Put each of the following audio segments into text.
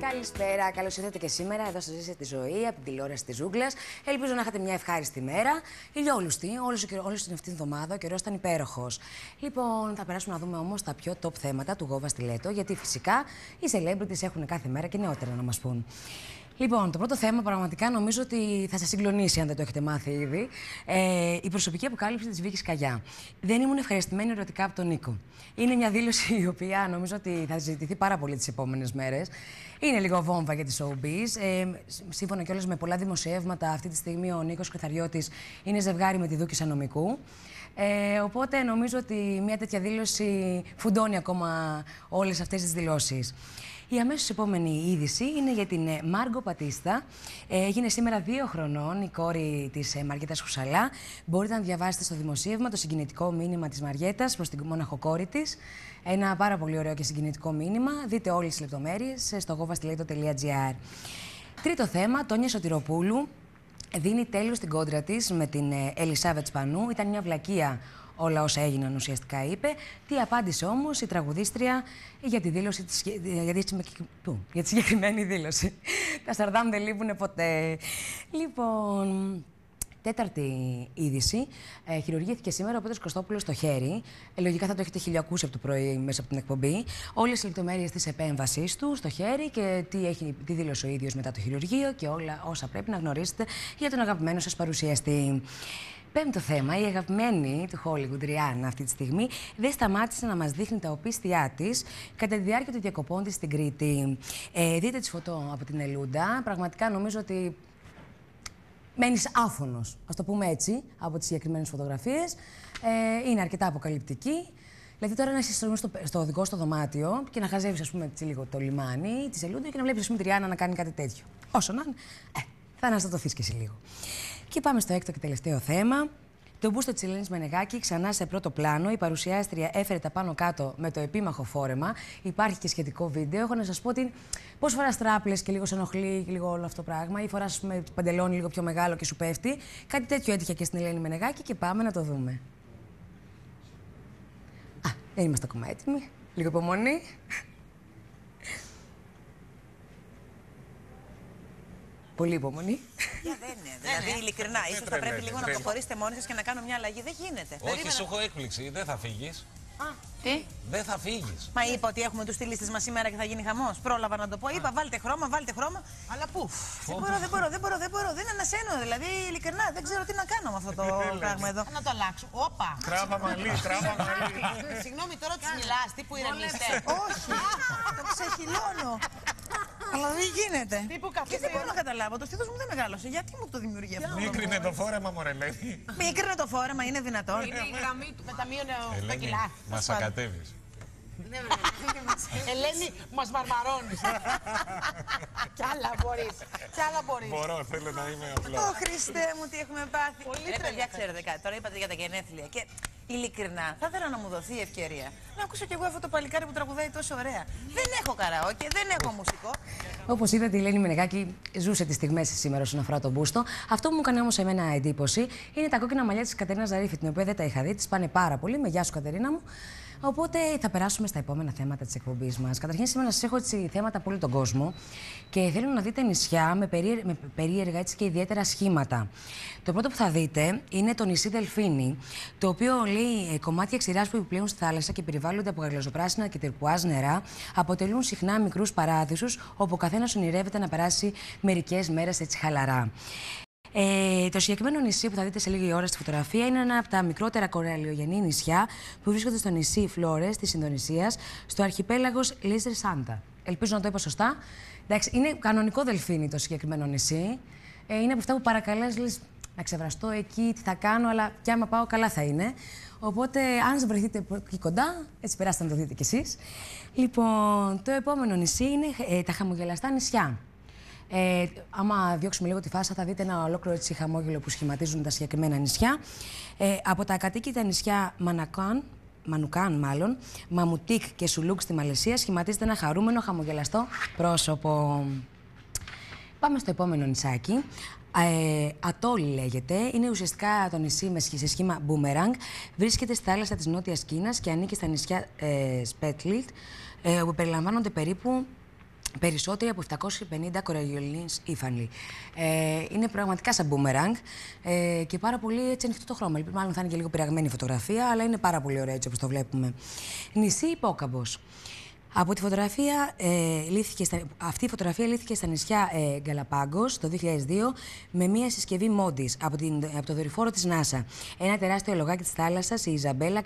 Καλησπέρα, καλώς ήρθατε και σήμερα εδώ στο Ζήστε τη Ζωή από την τηλεόραση της Ζούγκλας. Ελπίζω να είχατε μια ευχάριστη μέρα. Ηλιόλουστη, όλη την αυτή την εβδομάδα ο καιρός ήταν υπέροχος. Λοιπόν, θα περάσουμε να δούμε όμως τα πιο top θέματα του Γόβα Στιλέτο, γιατί φυσικά οι celebrities έχουν κάθε μέρα και νεότερα να μας πούν. Λοιπόν, το πρώτο θέμα πραγματικά νομίζω ότι θα σας συγκλονίσει αν δεν το έχετε μάθει ήδη. Η προσωπική αποκάλυψη της Βίκης Καγιά. Δεν ήμουν ευχαριστημένη ερωτικά από τον Νίκο. Είναι μια δήλωση η οποία νομίζω ότι θα συζητηθεί πάρα πολύ τις επόμενες μέρες. Είναι λίγο βόμβα για τη showbiz. Σύμφωνα κιόλας με πολλά δημοσιεύματα, αυτή τη στιγμή ο Νίκος Κρυθαριώτης είναι ζευγάρι με τη Δούκη Σανομικού. Οπότε νομίζω ότι μια τέτοια δήλωση φουντώνει ακόμα όλες αυτές τις δηλώσεις. Η αμέσως επόμενη είδηση είναι για την Μάργκο Πατίστα. Έγινε σήμερα 2 χρονών η κόρη της Μαριέτας Χουσαλά. Μπορείτε να διαβάσετε στο δημοσίευμα το συγκινητικό μήνυμα της Μαριέτας προς την μοναχοκόρη της. Ένα πάρα πολύ ωραίο και συγκινητικό μήνυμα. Δείτε όλες τις λεπτομέρειες στο govastileto.gr. Τρίτο θέμα, Τόνια Σωτηροπούλου δίνει τέλος στην κόντρα της με την Ελισάβετ Σπανού. Ήταν μια βλακεία όλα όσα έγιναν ουσιαστικά, είπε. Τι απάντησε όμως η τραγουδίστρια για τη δήλωση για τη συγκεκριμένη δήλωση. Τα Σαρδάμ δεν λείπουν ποτέ. Λοιπόν, τέταρτη είδηση. Χειρουργήθηκε σήμερα ο Πέτρος Κωστόπουλος στο χέρι. Λογικά θα το έχετε χιλιακούσει από το πρωί μέσα από την εκπομπή. Όλες οι λεπτομέρειες της επέμβασης του στο χέρι και τι δήλωσε ο ίδιος μετά το χειρουργείο και όλα όσα πρέπει να γνωρίσετε για τον αγαπημένο σας παρουσιαστή. Πέμπτο θέμα, η αγαπημένη του Hollywood, Ριάννα, αυτή τη στιγμή δεν σταμάτησε να μας δείχνει τα οπίστια της κατά τη διάρκεια των διακοπών της στην Κρήτη. Δείτε τη φωτό από την Ελούντα. Πραγματικά νομίζω ότι μένεις άφωνος, ας το πούμε έτσι, από τις συγκεκριμένες φωτογραφίες. Είναι αρκετά αποκαλυπτική. Δηλαδή τώρα να είσαι στο δικό στο δωμάτιο και να χαζεύεις, ας πούμε, λίγο το λιμάνι της Ελούντα και να βλέπεις, ας πούμε, τη Ριάννα να κάνει κάτι τέτοιο. Όσο να είναι, θα αναστατωθείς κι εσύ λίγο. Και πάμε στο έκτο και τελευταίο θέμα. Το μπούστο της Ελένης Μενεγάκη ξανά σε πρώτο πλάνο. Η παρουσιάστρια έφερε τα πάνω κάτω με το επίμαχο φόρεμα. Υπάρχει και σχετικό βίντεο. Έχω να σας πω ότι πώς φοράς τράπλες και λίγο σε ενοχλεί και λίγο όλο αυτό το πράγμα, ή φοράς με παντελόνι λίγο πιο μεγάλο και σου πέφτει. Κάτι τέτοιο έτυχε και στην Ελένη Μενεγάκη και πάμε να το δούμε. Δεν είμαστε ακόμα έτοιμοι. Λίγο υπομονή. Πολύ υπομονή. Δεν είναι. Δηλαδή, ειλικρινά, ίσως θα πρέπει λίγο να προχωρήσετε μόνοι σας και να κάνω μια αλλαγή. Δεν γίνεται. Όχι, σου έχω έκπληξη. Δεν θα φύγεις. Τι? Δεν θα φύγεις. Μα είπα ότι έχουμε τους τη λίστα μας σήμερα και θα γίνει χαμός. Πρόλαβα να το πω. Είπα βάλτε χρώμα, βάλτε χρώμα. Αλλά πού? Δεν μπορώ. Δεν ανασένω. Δηλαδή, ειλικρινά, δεν ξέρω τι να κάνω με αυτό το πράγμα εδώ. Να το αλλάξω. Όπα! Τράβα μαλλί. Συγγνώμη, τώρα της μιλάς, τύπου ηρεμήστε. Όχι! Το ξεχυλώνω. Αλλά δεν γίνεται. Και δεν μπορώ να καταλάβω. Το στήθος μου δεν μεγάλωσε. Γιατί μου το δημιουργεί αυτό? Μίκρινε το φόρεμα, μωρέ, λέει. Μίκρινε το φόρεμα, είναι δυνατόν? Είναι η γραμμή του με τα μείον 8 κιλά. Μας ακατεύεις. Ελένη, μας μαρμαρώνεις. Κι άλλα μπορείς. Μπορώ, θέλω να είμαι απλό. Ω Χριστέ μου, τι έχουμε πάθει. Ρε παιδιά, ξέρετε κάτι, τώρα είπατε για τα γενέθλια και ειλικρινά θα ήθελα να μου δοθεί η ευκαιρία να ακούσω κι εγώ αυτό το παλικάρι που τραγουδάει τόσο ωραία. Δεν έχω καραόκε, δεν έχω μουσικό. Όπως είδατε, η Ελένη Μενεγάκη ζούσε τις στιγμές σήμερα όσον αφορά τον μπούστο. Αυτό που μου έκανε όμως εμένα εντύπωση είναι τα κόκκινα μαλλιά της Κατερίνας Ζαρίφη, την οποία δεν τα είχα δει. Τις πάνε πάρα πολύ. Με γεια σου, Κατερίνα μου. Οπότε θα περάσουμε στα επόμενα θέματα της εκπομπής μας. Καταρχήν, σήμερα σας έχω έτσι θέματα από όλο τον κόσμο και θέλω να δείτε νησιά με περίεργα έτσι και ιδιαίτερα σχήματα. Το πρώτο που θα δείτε είναι το νησί Δελφίνη, το οποίο λέει κομμάτια ξηράς που επιπλέουν στη θάλασσα και περιβάλλονται από γαλαζοπράσινα και τερκουάζ νερά, αποτελούν συχνά μικρούς παράδεισους όπου ο καθένας ονειρεύεται να περάσει μερικές μέρες έτσι χαλαρά. Το συγκεκριμένο νησί που θα δείτε σε λίγη ώρα στη φωτογραφία είναι ένα από τα μικρότερα κοραλιογενή νησιά που βρίσκονται στο νησί Φλόρες της Ινδονησίας, στο αρχιπέλαγος Λίζερ Σάντα. Ελπίζω να το είπα σωστά. Εντάξει, είναι κανονικό Δελφίνι το συγκεκριμένο νησί. Είναι από αυτά που παρακαλάς, λες, να ξεβραστώ εκεί, τι θα κάνω, αλλά κι άμα πάω καλά θα είναι. Οπότε, αν βρεθείτε εκεί κοντά, έτσι περάστε να το δείτε κι εσείς. Λοιπόν, το επόμενο νησί είναι τα χαμογελαστά νησιά. Άμα διώξουμε λίγο τη φάσα, θα δείτε ένα ολόκληρο έτσι χαμόγελο που σχηματίζουν τα συγκεκριμένα νησιά. Από τα ακατοίκητα νησιά Μανουκάν, Μαμουτίκ και Σουλούκ στη Μαλαισία, σχηματίζεται ένα χαρούμενο χαμογελαστό πρόσωπο. Πάμε στο επόμενο νησάκι. Ατόλι λέγεται. Είναι ουσιαστικά το νησί σε σχήμα boomerang. Βρίσκεται στη θάλασσα της Νότιας Κίνας και ανήκει στα νησιά Σπέτλιτ, όπου περιλαμβάνονται περίπου περισσότεροι από 750 κοραγιολίνς ύφανλοι. Είναι πραγματικά σαν boomerang και πάρα πολύ έτσι ανοιχτό το χρώμα. Μάλλον θα είναι και λίγο πειραγμένη η φωτογραφία, αλλά είναι πάρα πολύ ωραία έτσι όπως το βλέπουμε. Νησί Υπόκαμπος. Από τη φωτογραφία, αυτή η φωτογραφία λήφθηκε στα νησιά Γκαλαπάγκος το 2002 με μια συσκευή Modis από το δορυφόρο της NASA. Ένα τεράστιο λογάκι της θάλασσας, η Ιζαμπέλα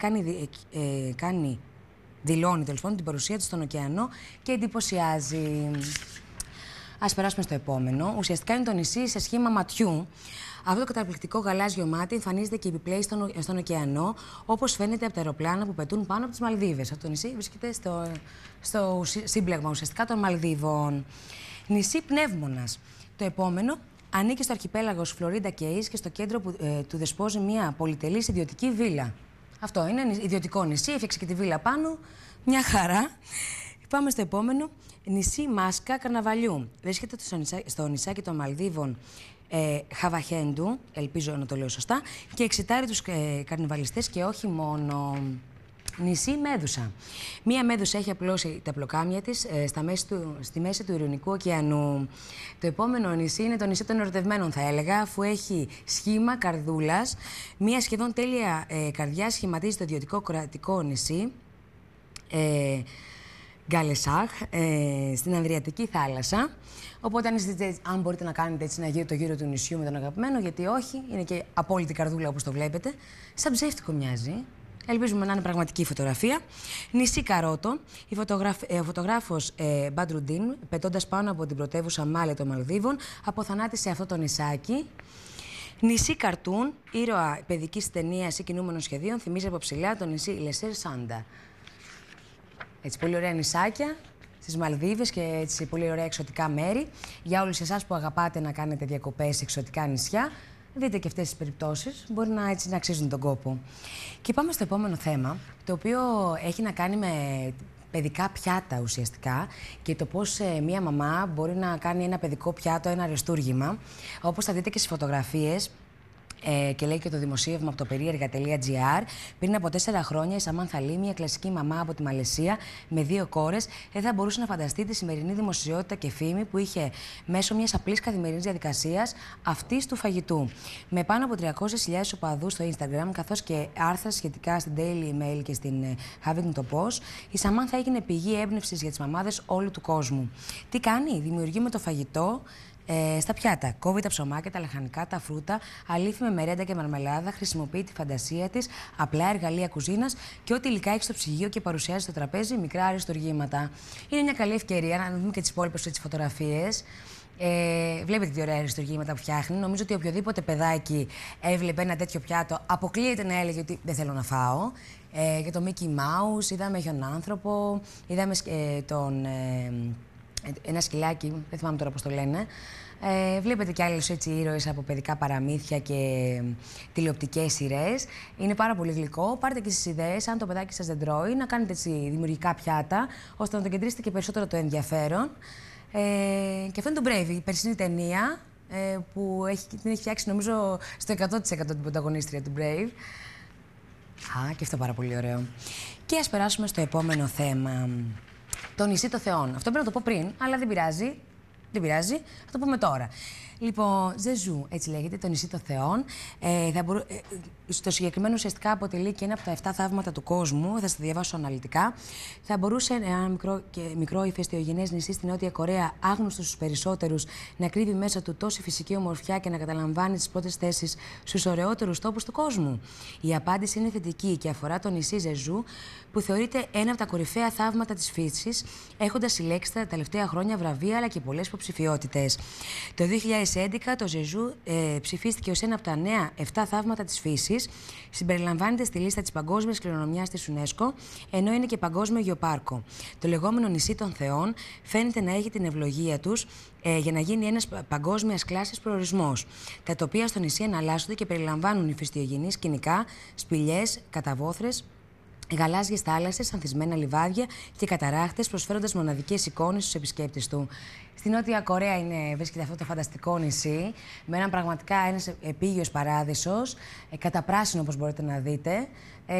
δηλώνει τέλος πάντων την παρουσία του στον ωκεανό και εντυπωσιάζει. Ας περάσουμε στο επόμενο. Ουσιαστικά είναι το νησί σε σχήμα ματιού. Αυτό το καταπληκτικό γαλάζιο μάτι εμφανίζεται και επιπλέει στον ωκεανό, όπως φαίνεται από τα αεροπλάνα που πετούν πάνω από τις Μαλδίβες. Αυτό το νησί βρίσκεται στο σύμπλεγμα ουσιαστικά των Μαλδίβων. Νησί Πνεύμονας. Το επόμενο ανήκει στο αρχιπέλαγος Φλωρίντα Κέις και στο κέντρο που του δεσπόζει μια πολυτελής ιδιωτική βίλα. Αυτό είναι ιδιωτικό νησί, έφτιαξε και τη βίλα πάνω. Μια χαρά. Πάμε στο επόμενο. Νησί Μάσκα Καρναβαλιού. Βρίσκεται στο νησάκι των Μαλδίβων Χαβαχέντου, ελπίζω να το λέω σωστά, και εξητάρει τους καρνιβαλιστές και όχι μόνο. Νησί Μέδουσα. Μία μέδουσα έχει απλώσει τα πλοκάμια της στη μέση του Ειρηνικού ωκεανού. Το επόμενο νησί είναι το νησί των ερωτευμένων, θα έλεγα, αφού έχει σχήμα καρδούλας. Μία σχεδόν τέλεια καρδιά σχηματίζει το ιδιωτικό κρατικό νησί Γκαλεσάχ στην Ανδριατική θάλασσα. Οπότε, αν μπορείτε να κάνετε έτσι το γύρο του νησιού με τον αγαπημένο, γιατί όχι, είναι και απόλυτη καρδούλα όπως το βλέπετε. Σαν ψεύτικο μοιάζει. Ελπίζουμε να είναι πραγματική φωτογραφία. Νησί Καρότο. Ο φωτογράφος Μπαντρουντίν, πετώντας πάνω από την πρωτεύουσα Μάλε των Μαλδίβων, αποθανάτησε αυτό το νησάκι. Νησί Καρτούν, ήρωα παιδικής ταινίας ή κινούμενων σχεδίων, θυμίζει από ψηλά το νησί Λεσέρ Σάντα. Έτσι, πολύ ωραία νησάκια στις Μαλδίβες και έτσι πολύ ωραία εξωτικά μέρη. Για όλους εσάς που αγαπάτε να κάνετε διακοπές σε εξωτικά νησιά, δείτε και αυτές τις περιπτώσεις, μπορεί να αξίζουν τον κόπο. Και πάμε στο επόμενο θέμα, το οποίο έχει να κάνει με παιδικά πιάτα ουσιαστικά και το πώς μία μαμά μπορεί να κάνει ένα παιδικό πιάτο, ένα αριστούργημα. Όπως θα δείτε και στις φωτογραφίες, και λέει και το δημοσίευμα από το περίεργα.gr, πριν από 4 χρόνια η Σαμάνθα Λί, μια κλασική μαμά από τη Μαλαισία με 2 κόρες, δεν θα μπορούσε να φανταστεί τη σημερινή δημοσιότητα και φήμη που είχε μέσω μιας απλής καθημερινής διαδικασίας αυτής του φαγητού. Με πάνω από 300.000 οπαδούς στο Instagram, καθώς και άρθρα σχετικά στην Daily Mail και στην Huffington Post, η Σαμάνθα έγινε πηγή έμπνευσης για τις μαμάδες όλου του κόσμου. Τι κάνει? Δημιουργεί με το φαγητό στα πιάτα. Κόβει τα ψωμάκια, τα λαχανικά, τα φρούτα, αλήφει με μερέντα και μαρμελάδα, χρησιμοποιεί τη φαντασία της, απλά εργαλεία κουζίνας και ό,τι υλικά έχει στο ψυγείο και παρουσιάζει στο τραπέζι μικρά αριστουργήματα. Είναι μια καλή ευκαιρία να δούμε και τις υπόλοιπες φωτογραφίες. Βλέπετε τι ωραία αριστουργήματα που φτιάχνει. Νομίζω ότι οποιοδήποτε παιδάκι έβλεπε ένα τέτοιο πιάτο, αποκλείεται να έλεγε ότι δεν θέλω να φάω. Για το Mickey Mouse, είδαμε χιονάνθρωπο, είδαμε ένα σκυλάκι, δεν θυμάμαι τώρα πώς το λένε. Βλέπετε κι άλλους έτσι ήρωες από παιδικά παραμύθια και τηλεοπτικές σειρές. Είναι πάρα πολύ γλυκό. Πάρτε και στις ιδέες, αν το παιδάκι σας δεν τρώει, να κάνετε έτσι δημιουργικά πιάτα, ώστε να το κεντρήσετε και περισσότερο το ενδιαφέρον. Και αυτό είναι το Brave, η περσινή ταινία που την έχει φτιάξει νομίζω στο 100% την πρωταγωνίστρια του Brave. Και αυτό πάρα πολύ ωραίο. Και ας περάσουμε στο επόμενο θέμα. Το νησί των Θεών. Αυτό πρέπει να το πω πριν, αλλά δεν πειράζει. Δεν πειράζει, θα το πούμε τώρα. Λοιπόν, Ζεζού, έτσι λέγεται, το νησί των Θεών. Στο συγκεκριμένο ουσιαστικά αποτελεί και ένα από τα 7 θαύματα του κόσμου. Θα σας τα διαβάσω αναλυτικά. Θα μπορούσε ένα μικρό ηφαιστειογενές νησί στη Νότια Κορέα, άγνωστο στους περισσότερους, να κρύβει μέσα του τόση φυσική ομορφιά και να καταλαμβάνει τις πρώτες θέσεις στους ωραιότερους τόπους του κόσμου? Η απάντηση είναι θετική και αφορά το νησί Ζεζού, που θεωρείται ένα από τα κορυφαία θαύματα της φύσης, έχοντας συλλέξει τα τελευταία χρόνια βραβεία αλλά και πολλές υποψηφιότητες. Το 2011 το Ζεζού ψηφίστηκε ως ένα από τα νέα 7 θαύματα της φύσης. Συμπεριλαμβάνεται στη λίστα της παγκόσμιας κληρονομιάς της UNESCO, ενώ είναι και παγκόσμιο γεωπάρκο. Το λεγόμενο νησί των Θεών φαίνεται να έχει την ευλογία τους για να γίνει ένας παγκόσμιας κλάσης προορισμός. Τα τοπία στο νησί εναλλάσσονται και περιλαμβάνουν ηφαιστειογενείς σκηνικά, σπηλιές, καταβόθρες, γαλάζιες θάλασσες, ανθισμένα λιβάδια και καταράχτες, προσφέροντας μοναδικές εικόνες στους επισκέπτες του. Στη Νότια Κορέα βρίσκεται αυτό το φανταστικό νησί, με έναν πραγματικά ένας επίγειος παράδεισος, καταπράσινο όπως μπορείτε να δείτε.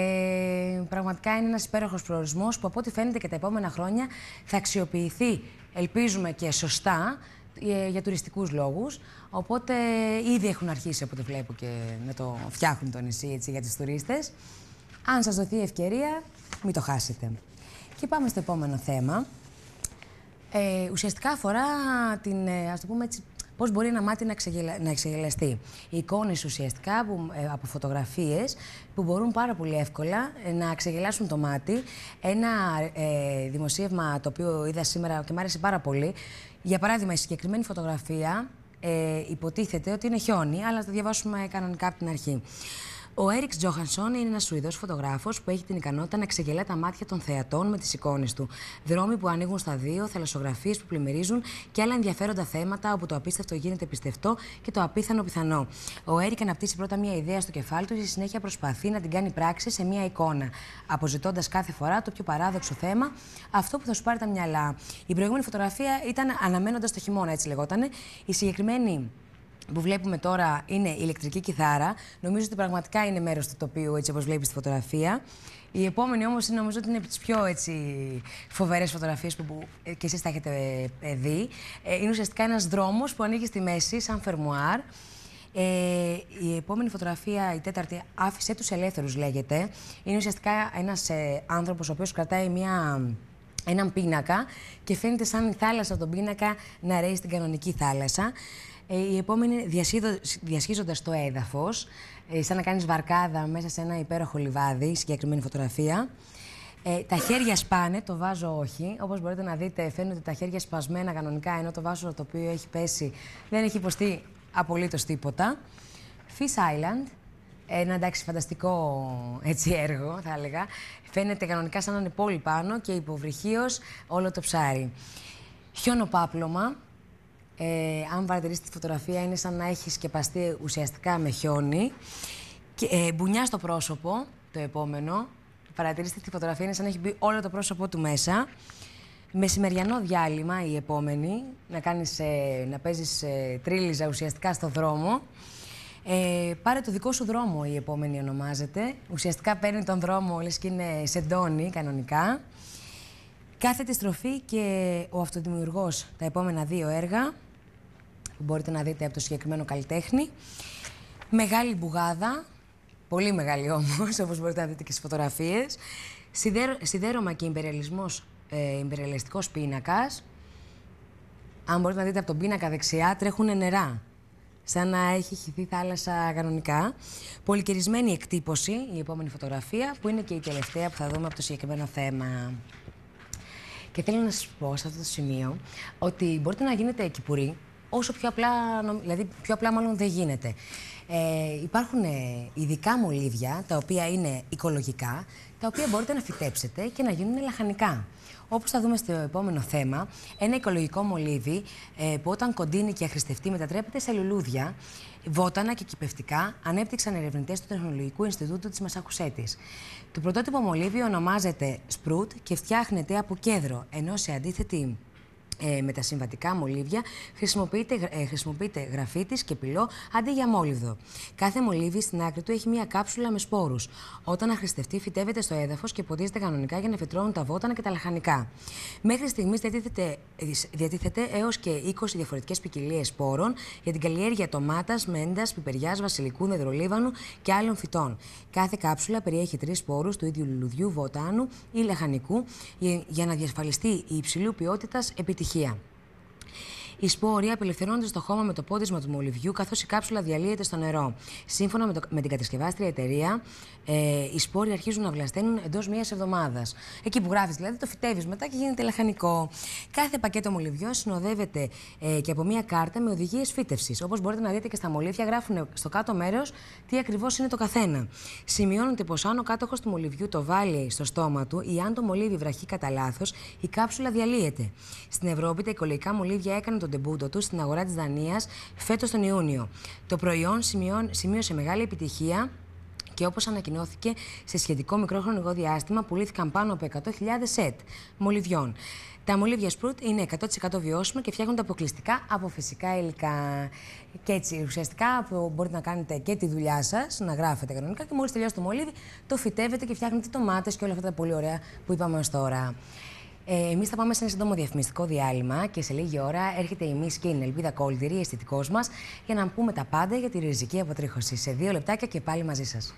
Πραγματικά είναι ένας υπέροχος προορισμός που από ό,τι φαίνεται και τα επόμενα χρόνια θα αξιοποιηθεί ελπίζουμε και σωστά, για τουριστικούς λόγους. Οπότε ήδη έχουν αρχίσει από ό,τι βλέπω και να το φτιάχνουν το νησί έτσι, για τους τουρίστες. Αν σας δοθεί η ευκαιρία, μην το χάσετε. Και πάμε στο επόμενο θέμα. Ουσιαστικά αφορά την, ας το πούμε έτσι, πώς μπορεί ένα μάτι να εξεγελαστεί. Οι εικόνες ουσιαστικά από φωτογραφίες που μπορούν πάρα πολύ εύκολα να ξεγελάσουν το μάτι. Ένα δημοσίευμα το οποίο είδα σήμερα και μου άρεσε πάρα πολύ. Για παράδειγμα, η συγκεκριμένη φωτογραφία υποτίθεται ότι είναι χιόνι, αλλά θα το διαβάσουμε κανονικά από την αρχή. Ο Έριξ Τζόχανσον είναι ένας Σουηδός φωτογράφος που έχει την ικανότητα να ξεγελά τα μάτια των θεατών με τις εικόνες του. Δρόμοι που ανοίγουν στα δύο, θαλασσογραφίες που πλημμυρίζουν και άλλα ενδιαφέροντα θέματα όπου το απίστευτο γίνεται πιστευτό και το απίθανο πιθανό. Ο Έρικ αναπτύσσει πρώτα μια ιδέα στο κεφάλι του και στη συνέχεια προσπαθεί να την κάνει πράξη σε μια εικόνα, αποζητώντας κάθε φορά το πιο παράδοξο θέμα, αυτό που θα σου πάρει τα μυαλά. Η προηγούμενη φωτογραφία ήταν αναμένοντας το χειμώνα, έτσι λεγότανε. Η συγκεκριμένη που βλέπουμε τώρα είναι η ηλεκτρική κιθάρα. Νομίζω ότι πραγματικά είναι μέρος του τοπίου, έτσι όπως βλέπεις στη φωτογραφία. Η επόμενη όμως νομίζω ότι είναι από τις πιο φοβερές φωτογραφίες που και εσείς τα έχετε δει. Είναι ουσιαστικά ένας δρόμος που ανοίγει στη μέση, σαν φερμουάρ. Η επόμενη φωτογραφία, η τέταρτη, άφησε τους ελεύθερους λέγεται. Είναι ουσιαστικά ένας άνθρωπος ο οποίος κρατάει έναν πίνακα και φαίνεται σαν η θάλασσα τον πίνακα να ρέει στην κανονική θάλασσα. Η επόμενη, διασχίζοντας το έδαφος, σαν να κάνεις βαρκάδα μέσα σε ένα υπέροχο λιβάδι, η συγκεκριμένη φωτογραφία. Τα χέρια σπάνε, το βάζο όχι. Όπως μπορείτε να δείτε, φαίνεται τα χέρια σπασμένα κανονικά, ενώ το βάζο το οποίο έχει πέσει δεν έχει υποστεί απολύτως τίποτα. Fish Island, ένα εντάξει φανταστικό έτσι, έργο θα έλεγα. Φαίνεται κανονικά σαν να είναι πόλη πάνω και υποβρυχίως όλο το ψάρι. Χιονοπάπλωμα. Αν παρατηρήσετε τη φωτογραφία, είναι σαν να έχει σκεπαστεί ουσιαστικά με χιόνι. Και, μπουνιά στο πρόσωπο, το επόμενο. Παρατηρήστε τη φωτογραφία, είναι σαν να έχει μπει όλο το πρόσωπό του μέσα. Μεσημεριανό διάλειμμα, η επόμενη. Να παίζεις τρίλιζα ουσιαστικά στο δρόμο. Πάρε το δικό σου δρόμο, η επόμενη ονομάζεται. Ουσιαστικά παίρνει τον δρόμο, λες και είναι σεντόνι κανονικά. Κάθετη στροφή και ο αυτοδημιουργός, τα επόμενα δύο έργα, που μπορείτε να δείτε από το συγκεκριμένο καλλιτέχνη. Μεγάλη μπουγάδα, πολύ μεγάλη όμως, όπως μπορείτε να δείτε και στις φωτογραφίες. Σιδέρωμα και ιμπεριαλιστικός πίνακας. Αν μπορείτε να δείτε από τον πίνακα δεξιά, τρέχουν νερά, σαν να έχει χυθεί θάλασσα κανονικά. Πολυκαιρισμένη εκτύπωση, η επόμενη φωτογραφία, που είναι και η τελευταία που θα δούμε από το συγκεκριμένο θέμα. Και θέλω να σας πω σε αυτό το σημείο ότι μπορείτε να γίνετε κυπουροί όσο πιο απλά, δηλαδή πιο απλά μάλλον δεν γίνεται. Υπάρχουν ειδικά μολύβια, τα οποία είναι οικολογικά, τα οποία μπορείτε να φυτέψετε και να γίνουν λαχανικά. Όπως θα δούμε στο επόμενο θέμα, ένα οικολογικό μολύβι που όταν κοντίνει και αχρηστευτεί μετατρέπεται σε λουλούδια, βότανα και κυπευτικά ανέπτυξαν ερευνητές του Τεχνολογικού Ινστιτούτου της Μασαχουσέτης. Το πρωτότυπο μολύβι ονομάζεται Sprout και φτιάχνεται από κέδρο, ενώ σε αντίθετη με τα συμβατικά μολύβια χρησιμοποιείται γραφίτης και πυλό αντί για μόλιβδο. Κάθε μολύβι στην άκρη του έχει μία κάψουλα με σπόρους. Όταν αχρηστευτεί, φυτεύεται στο έδαφος και ποτίζεται κανονικά για να φυτρώνουν τα βότανα και τα λαχανικά. Μέχρι στιγμής διατίθεται έως και 20 διαφορετικές ποικιλίες σπόρων για την καλλιέργεια ντομάτας, μέντας, πιπεριάς, βασιλικού, νεδρολίβανου και άλλων φυτών. Κάθε κάψουλα περιέχει 3 σπόρους του ίδιου λουλουδιού, βοτάνου ή λαχανικού για να διασφαλιστεί η υψηλού ποιότητας επιτυχία. Οι σπόροι απελευθερώνονται στο χώμα με το πόντισμα του μολυβιού, καθώς η κάψουλα διαλύεται στο νερό. Σύμφωνα με την κατασκευάστρια εταιρεία, οι σπόροι αρχίζουν να βλασταίνουν εντός μιας εβδομάδας. Εκεί που γράφεις, δηλαδή, το φυτεύεις μετά και γίνεται λαχανικό. Κάθε πακέτο μολυβιών συνοδεύεται και από μια κάρτα με οδηγίες φύτευσης. Όπως μπορείτε να δείτε και στα μολύβια, γράφουν στο κάτω μέρος τι ακριβώς είναι το καθένα. Σημειώνεται πως αν ο κάτοχος του μολυβιού το βάλει στο στόμα του ή αν το μολύβι βραχεί κατά λάθος, η κάψουλα διαλύεται. Στην Ευρώπη, τα οικολογικά μολύβια έκαναν τον ντεμπούτο του στην αγορά της Δανίας φέτος τον Ιούνιο. Το προϊόν σημείωσε μεγάλη επιτυχία και όπως ανακοινώθηκε, σε σχετικό μικρό χρονικό διάστημα πουλήθηκαν πάνω από 100.000 σετ μολυβιών. Τα μολύβια Sprout είναι 100% βιώσιμα και φτιάχνονται αποκλειστικά από φυσικά υλικά. Και έτσι ουσιαστικά μπορείτε να κάνετε και τη δουλειά σας, να γράφετε κανονικά και μόλις τελειώσει το μολύβι, το φυτεύετε και φτιάχνετε ντομάτες και όλα αυτά τα πολύ ωραία που είπαμε ως τώρα. Εμείς θα πάμε σε ένα σύντομο διαφημιστικό διάλειμμα και σε λίγη ώρα έρχεται η Miss Skin Ελπίδα Κόλτηρη, η αισθητικός μας, για να πούμε τα πάντα για τη ριζική αποτρίχωση. Σε 2 λεπτάκια και πάλι μαζί σας.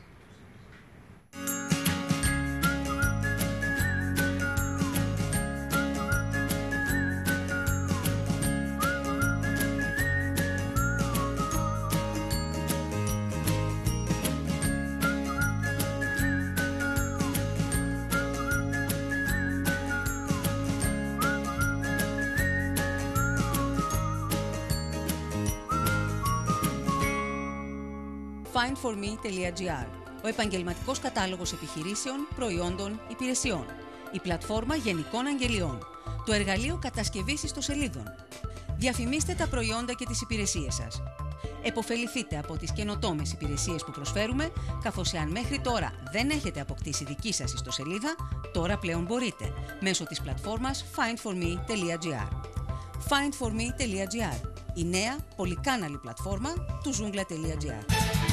findforme.gr, ο επαγγελματικός κατάλογος επιχειρήσεων, προϊόντων, υπηρεσιών, η πλατφόρμα γενικών αγγελιών, το εργαλείο κατασκευής ιστοσελίδων. Διαφημίστε τα προϊόντα και τις υπηρεσίες σας. Εποφεληθείτε από τις καινοτόμες υπηρεσίες που προσφέρουμε, καθώς εάν μέχρι τώρα δεν έχετε αποκτήσει δική σας ιστοσελίδα, τώρα πλέον μπορείτε, μέσω της πλατφόρμας findforme.gr. findforme.gr, η νέα πολυκάναλη πλατφόρμα του Zoungla.gr.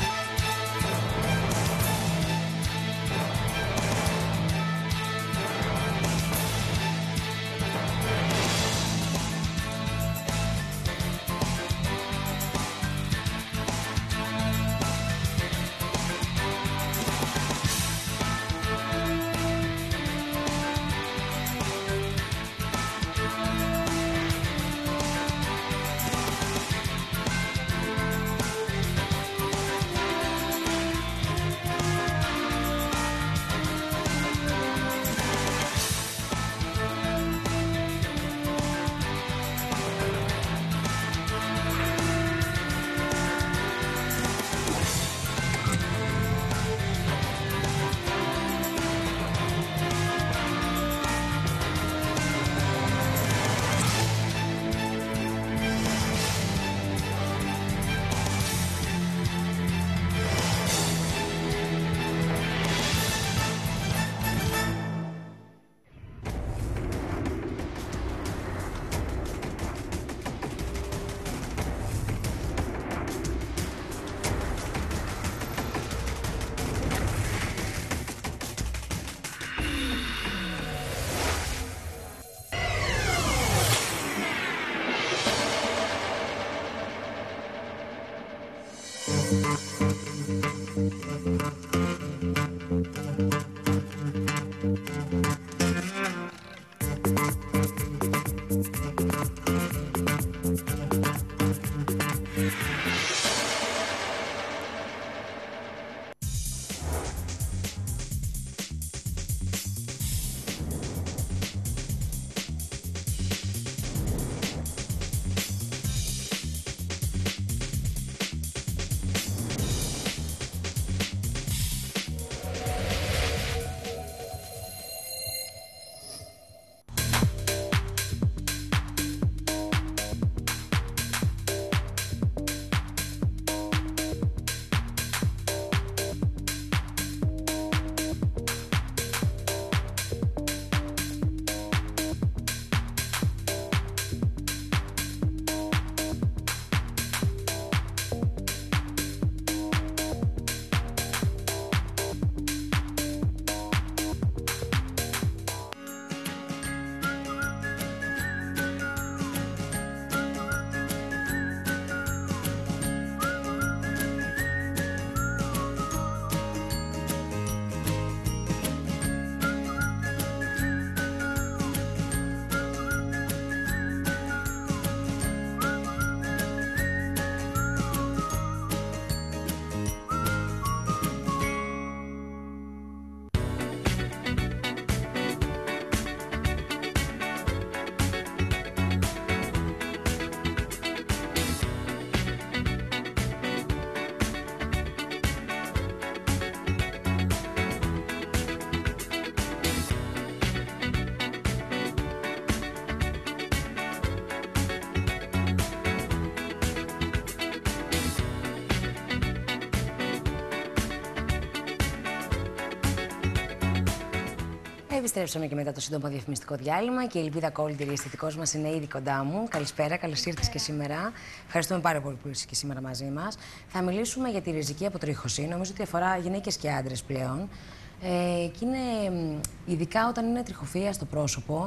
Επιστρέψαμε και μετά το σύντομο διαφημιστικό διάλειμμα και η Ελπίδα Κόλτηρη, η αισθητικός μας, είναι ήδη κοντά μου. Καλησπέρα, καλώς ήρθες και σήμερα. Ευχαριστούμε πάρα πολύ που είσαι και σήμερα μαζί μας. Θα μιλήσουμε για τη ριζική αποτρίχωση. Νομίζω ότι αφορά γυναίκες και άντρες πλέον. Και είναι ειδικά όταν είναι τριχοφυΐα στο πρόσωπο,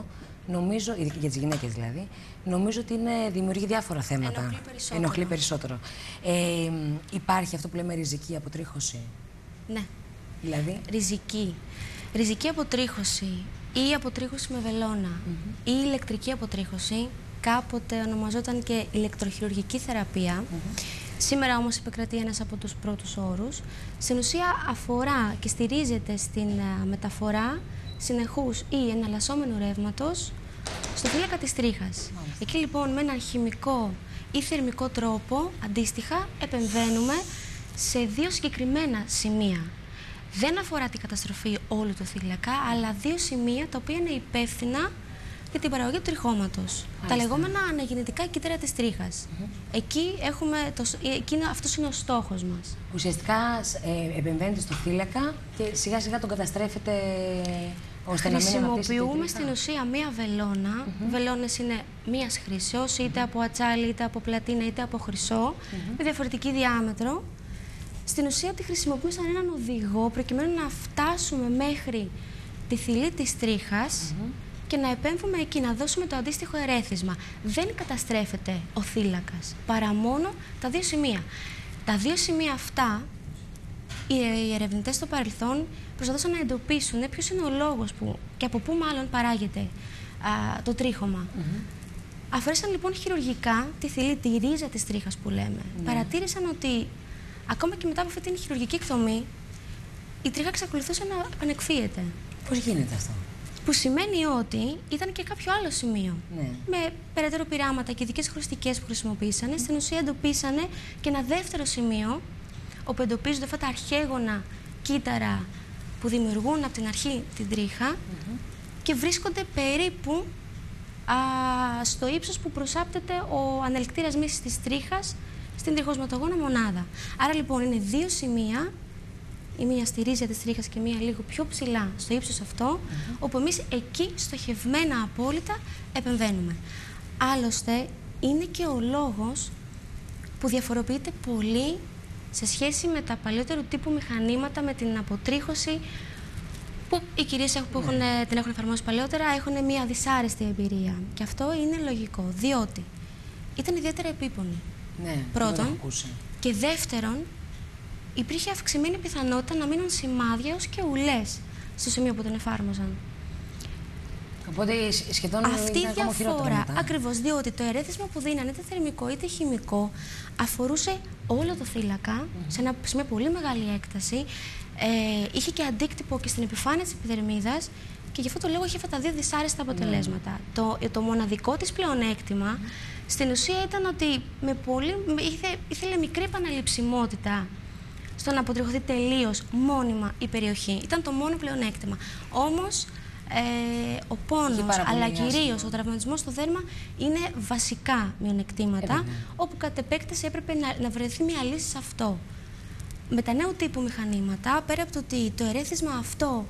νομίζω, για τις γυναίκες δηλαδή, νομίζω ότι δημιουργεί διάφορα θέματα. Ενοχλεί περισσότερο. Υπάρχει αυτό που λέμε ριζική αποτρίχωση. Ναι. Δηλαδή. Ριζική αποτρίχωση ή αποτρίχωση με βελόνα ή ηλεκτρική αποτρίχωση, κάποτε ονομαζόταν και ηλεκτροχειρουργική θεραπεία. Σήμερα όμως επικρατεί ένας από τους πρώτους όρους. Στην ουσία αφορά και στηρίζεται στην μεταφορά συνεχούς ή εναλλασσόμενου ρεύματος στο θύλακα της τρίχας. Εκεί λοιπόν με έναν χημικό ή θερμικό τρόπο αντίστοιχα επεμβαίνουμε σε δύο συγκεκριμένα σημεία. Δεν αφορά την καταστροφή όλου του θύλακα, αλλά δύο σημεία τα οποία είναι υπεύθυνα για την παραγωγή του τριχώματος. Τα λεγόμενα αναγεννητικά κύτταρα της τρίχας. Εκεί αυτός είναι ο στόχος μας. Ουσιαστικά επεμβαίνετε στο θύλακα και σιγά σιγά τον καταστρέφετε ώστε να μην αναπτύσσεται. Χρησιμοποιούμε στην ουσία μία βελόνα. Βελόνες είναι μίας χρήσεως, είτε από ατσάλι, είτε από πλατίνα, είτε από χρυσό, με διαφορετική διάμετρο. Στην ουσία τη χρησιμοποιούμε σαν έναν οδηγό προκειμένου να φτάσουμε μέχρι τη θηλή της τρίχας και να επέμβουμε εκεί, να δώσουμε το αντίστοιχο ερέθισμα. Δεν καταστρέφεται ο θύλακας, παρά μόνο τα δύο σημεία. Τα δύο σημεία αυτά, οι ερευνητές στο παρελθόν προσπαθούσαν να εντοπίσουν ποιος είναι ο λόγος που και από πού μάλλον παράγεται το τρίχωμα. Αφαίρεσαν λοιπόν χειρουργικά τη θηλή, τη ρίζα της τρίχας που λέμε. Παρατήρησαν ότι ακόμα και μετά από αυτή την χειρουργική εκδομή, η τρίχα εξακολουθούσε να επανεκφύεται. Πώς γίνεται αυτό? Που σημαίνει ότι ήταν και κάποιο άλλο σημείο. Με περαιτέρω πειράματα και ειδικές χρωστικές που χρησιμοποίησανε, στην ουσία εντοπίσανε και ένα δεύτερο σημείο, όπου εντοπίζονται αυτά τα αρχαίγωνα κύτταρα που δημιουργούν από την αρχή την τρίχα και βρίσκονται περίπου στο ύψος που προσάπτεται ο ανελκτήρας μύσης της τρίχας στην τριχοσματογόνα μονάδα. Άρα λοιπόν είναι δύο σημεία, η μία στη ρίζα της τρίχας και μία λίγο πιο ψηλά στο ύψος αυτό, όπου εμείς εκεί στοχευμένα απόλυτα επεμβαίνουμε. Άλλωστε είναι και ο λόγος που διαφοροποιείται πολύ σε σχέση με τα παλιότερου τύπου μηχανήματα με την αποτρίχωση που οι κυρίες που την έχουν εφαρμόσει παλαιότερα έχουν μία δυσάρεστη εμπειρία. Και αυτό είναι λογικό, διότι ήταν ιδιαίτερα επίπονη. Πρώτον. Και δεύτερον, υπήρχε αυξημένη πιθανότητα να μείνουν σημάδια ως και ουλές στο σημείο που τον εφάρμοζαν. Οπότε σχεδόν αυτή η διαφορά, ακριβώς, διότι το ερέθισμα που δίνανε είτε θερμικό είτε χημικό αφορούσε όλο το θύλακα σε μια πολύ μεγάλη έκταση, είχε και αντίκτυπο και στην επιφάνεια της επιδερμίδας και γι' αυτό το λόγο είχε αυτά τα δύο δυσάρεστα αποτελέσματα. Το μοναδικό της πλεονέκτημα στην ουσία ήταν ότι ήθελε μικρή επαναληψιμότητα στο να αποτριχωθεί τελείως μόνιμα η περιοχή. Ήταν το μόνο πλεονέκτημα. Όμως ο πόνος, αλλά κυρίως ο τραυματισμός στο δέρμα είναι βασικά μειονεκτήματα, όπου κατ' επέκταση έπρεπε να βρεθεί μια λύση σε αυτό. Με τα νέου τύπου μηχανήματα, πέρα από το ότι το ερέθισμα αυτό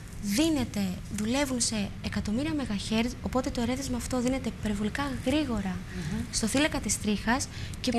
δουλεύουν σε εκατομμύρια μεγαχέρτζ, οπότε το ερέθισμα αυτό δίνεται υπερβολικά γρήγορα στο θύλακα της τρίχας και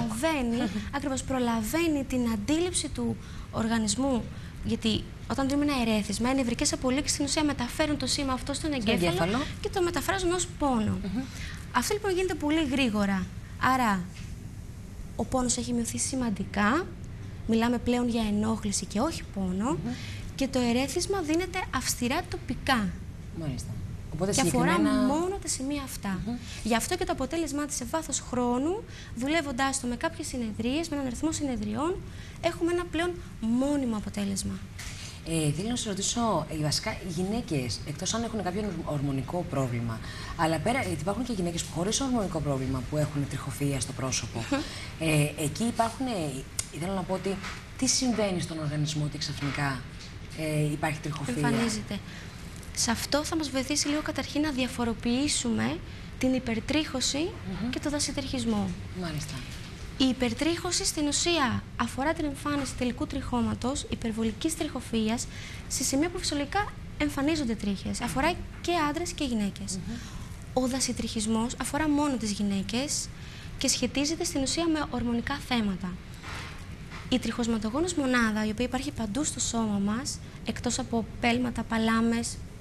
προλαβαίνει την αντίληψη του οργανισμού, γιατί όταν δίνουμε ένα ερέθισμα, οι νευρικές απολύξεις στην ουσία μεταφέρουν το σήμα αυτό στον εγκέφαλο και το μεταφράζουν ως πόνο. Αυτό λοιπόν γίνεται πολύ γρήγορα. Άρα ο πόνος έχει μειωθεί σημαντικά, μιλάμε πλέον για ενόχληση και όχι πόνο, και το ερέθισμα δίνεται αυστηρά τοπικά. Μάλιστα. Οπότε και αφορά μόνο τα σημεία αυτά. Γι' αυτό και το αποτέλεσμά της σε βάθος χρόνου, δουλεύοντάς το με κάποιες συνεδρίες, με έναν αριθμό συνεδριών, έχουμε ένα πλέον μόνιμο αποτέλεσμα. Θέλω να σας ρωτήσω, βασικά οι γυναίκες, εκτός αν έχουν κάποιο ορμονικό πρόβλημα, αλλά υπάρχουν και γυναίκες χωρίς ορμονικό πρόβλημα που έχουν τριχοφυΐα στο πρόσωπο. Εκεί υπάρχουν, ήθελα να πω ότι τι συμβαίνει στον οργανισμό ότι ξαφνικά υπάρχει τριχοφυΐα. Εμφανίζεται. Σε αυτό θα μας βοηθήσει λίγο καταρχήν να διαφοροποιήσουμε την υπερτρίχωση και το δασιτριχισμό. Μάλιστα. Η υπερτρίχωση στην ουσία αφορά την εμφάνιση τελικού τριχώματος, υπερβολικής τριχοφυΐας, σε σημεία που φυσιολογικά εμφανίζονται τρίχες. Αφορά και άντρες και γυναίκες. Ο δασιτριχισμός αφορά μόνο τις γυναίκες και σχετίζεται στην ουσία με ορμονικά θέματα. Η τριχοσματογόνος μονάδα, η οποία υπάρχει παντού στο σώμα μας, εκτός από πέλματα, παλάμες,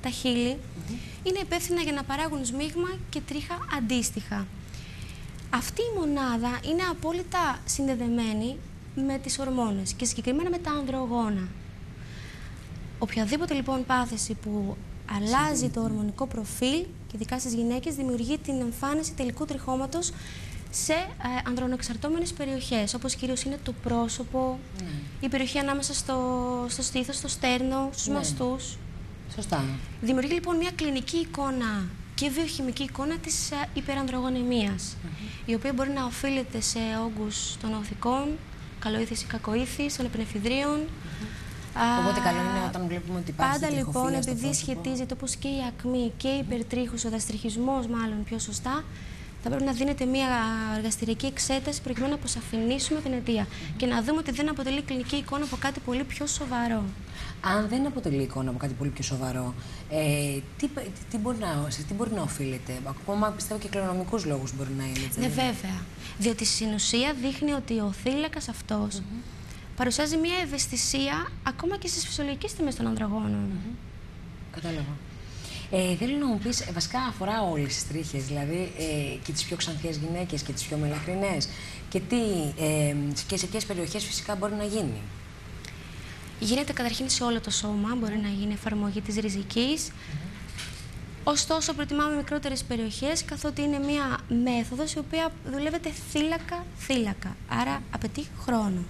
τα χείλη, είναι υπεύθυνα για να παράγουν σμίγμα και τρίχα αντίστοιχα. Αυτή η μονάδα είναι απόλυτα συνδεδεμένη με τις ορμόνες και συγκεκριμένα με τα ανδρογόνα. Οποιαδήποτε λοιπόν πάθηση που αλλάζει το ορμονικό προφίλ, και ειδικά στις γυναίκες, δημιουργεί την εμφάνιση τελικού τριχώματος σε ανδρονοεξαρτώμενες περιοχές, όπως κυρίως είναι το πρόσωπο, η περιοχή ανάμεσα στο στήθος, στο στέρνο, στους μαστούς. Σωστά. Δημιουργεί λοιπόν μια κλινική εικόνα και βιοχημική εικόνα της υπερανδρογονεμίας, η οποία μπορεί να οφείλεται σε όγκους των οθικών, καλοήθης ή κακοήθης, των επνεφιδρίων. Οπότε καλό είναι όταν βλέπουμε ότι υπάρχει πάντα λοιπόν, επειδή σχετίζεται όπως και η ακμή και η υπερτρίχους, ο δαστριχισμός μάλλον πιο σωστά, θα πρέπει να δίνεται μια εργαστηριακή εξέταση προκειμένου να αποσαφηνίσουμε την αιτία και να δούμε ότι δεν αποτελεί κλινική εικόνα από κάτι πολύ πιο σοβαρό. Αν δεν αποτελεί εικόνα από κάτι πολύ πιο σοβαρό, σε τι μπορεί να οφείλεται? Ακόμα πιστεύω και κληρονομικούς λόγους μπορεί να είναι. Ναι, βέβαια. Διότι στην ουσία δείχνει ότι ο θύλακας αυτός παρουσιάζει μια ευαισθησία ακόμα και στις φυσιολογικές τιμές των ανδρογόνων. Κατάλαβα. Θέλω να μου πεις, βασικά αφορά όλες τις τρίχες, δηλαδή και τις πιο ξανθιές γυναίκες και τις πιο μελαχρινές, και σε ποιες περιοχές φυσικά μπορεί να γίνει? Γίνεται καταρχήν σε όλο το σώμα, μπορεί να γίνει εφαρμογή της ριζικής. Ωστόσο, προτιμάμε μικρότερες περιοχές, καθότι είναι μια μέθοδος η οποία δουλεύεται θύλακα, άρα απαιτεί χρόνο.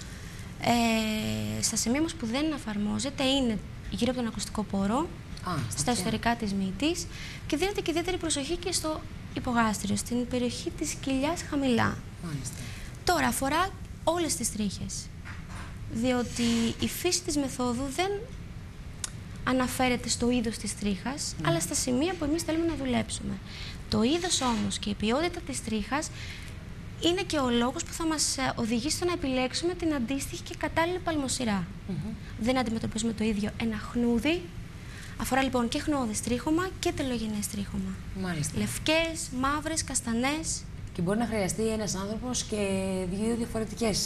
Στα σημεία όμως που δεν εφαρμόζεται είναι γύρω από τον ακουστικό πόρο, στα εσωτερικά της μύτης, και δίνεται και ιδιαίτερη προσοχή και στο υπογάστριο, στην περιοχή της κοιλιάς χαμηλά. Μάλιστα. Τώρα αφορά όλες τις τρίχες, διότι η φύση της μεθόδου δεν αναφέρεται στο είδος της τρίχας, αλλά στα σημεία που εμείς θέλουμε να δουλέψουμε. Το είδος όμως και η ποιότητα της τρίχας είναι και ο λόγος που θα μας οδηγήσει στο να επιλέξουμε την αντίστοιχη και κατάλληλη παλμοσυρά. Δεν αντιμετωπίζουμε το ίδιο ένα χνούδι. Αφορά λοιπόν και χνώδες τρίχωμα και τελογενές τρίχωμα. Μάλιστα. Λευκές, μαύρες, καστανές. Και μπορεί να χρειαστεί ένας άνθρωπος και δύο διαφορετικές.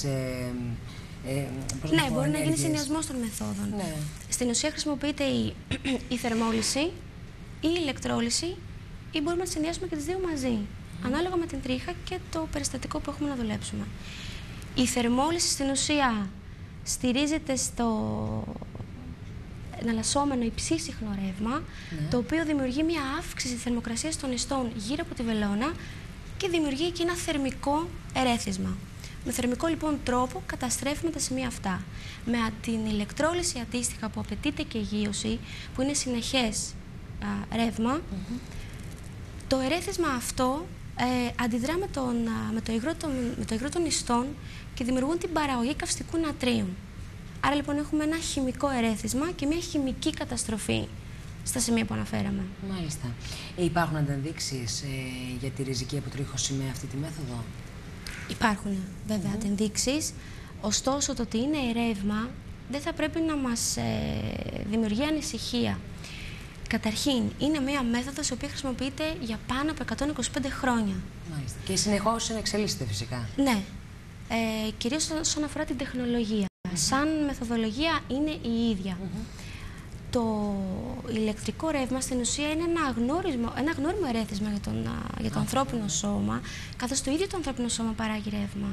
Ναι, μπορεί να γίνει συνδυασμός των μεθόδων. Ναι. Στην ουσία χρησιμοποιείται η θερμόλυση, η ηλεκτρόλυση, ή μπορούμε να συνδυάσουμε και τις δύο μαζί, ανάλογα με την τρίχα και το περιστατικό που έχουμε να δουλέψουμε. Η θερμόλυση στην ουσία στηρίζεται στο εναλλασσόμενο υψίσυχνο ρεύμα, το οποίο δημιουργεί μια αύξηση θερμοκρασίας των ιστών γύρω από τη βελόνα και δημιουργεί και ένα θερμικό ερέθισμα. Με θερμικό λοιπόν τρόπο καταστρέφουμε τα σημεία αυτά. Με την ηλεκτρόλυση αντίστοιχα που απαιτείται και γείωση, που είναι συνεχές ρεύμα, το ερέθισμα αυτό αντιδρά με το υγρό των ιστών και δημιουργούν την παραγωγή καυστικού νατρίου. Άρα λοιπόν έχουμε ένα χημικό ερέθισμα και μια χημική καταστροφή στα σημεία που αναφέραμε. Μάλιστα. Υπάρχουν αντενδείξεις για τη ριζική αποτρίχωση με αυτή τη μέθοδο? Υπάρχουν βέβαια αντενδείξεις, ωστόσο το ότι είναι ρεύμα δεν θα πρέπει να μας δημιουργεί ανησυχία. Καταρχήν, είναι μία μέθοδος η οποία χρησιμοποιείται για πάνω από 125 χρόνια. Μάλιστα. Και συνεχώς εξελίσσεται φυσικά. Ναι, κυρίως όσον αφορά την τεχνολογία. Σαν μεθοδολογία είναι η ίδια. Το ηλεκτρικό ρεύμα στην ουσία είναι ένα αγνώριμο ερέθισμα για το ανθρώπινο σώμα, καθώς το ίδιο το ανθρώπινο σώμα παράγει ρεύμα.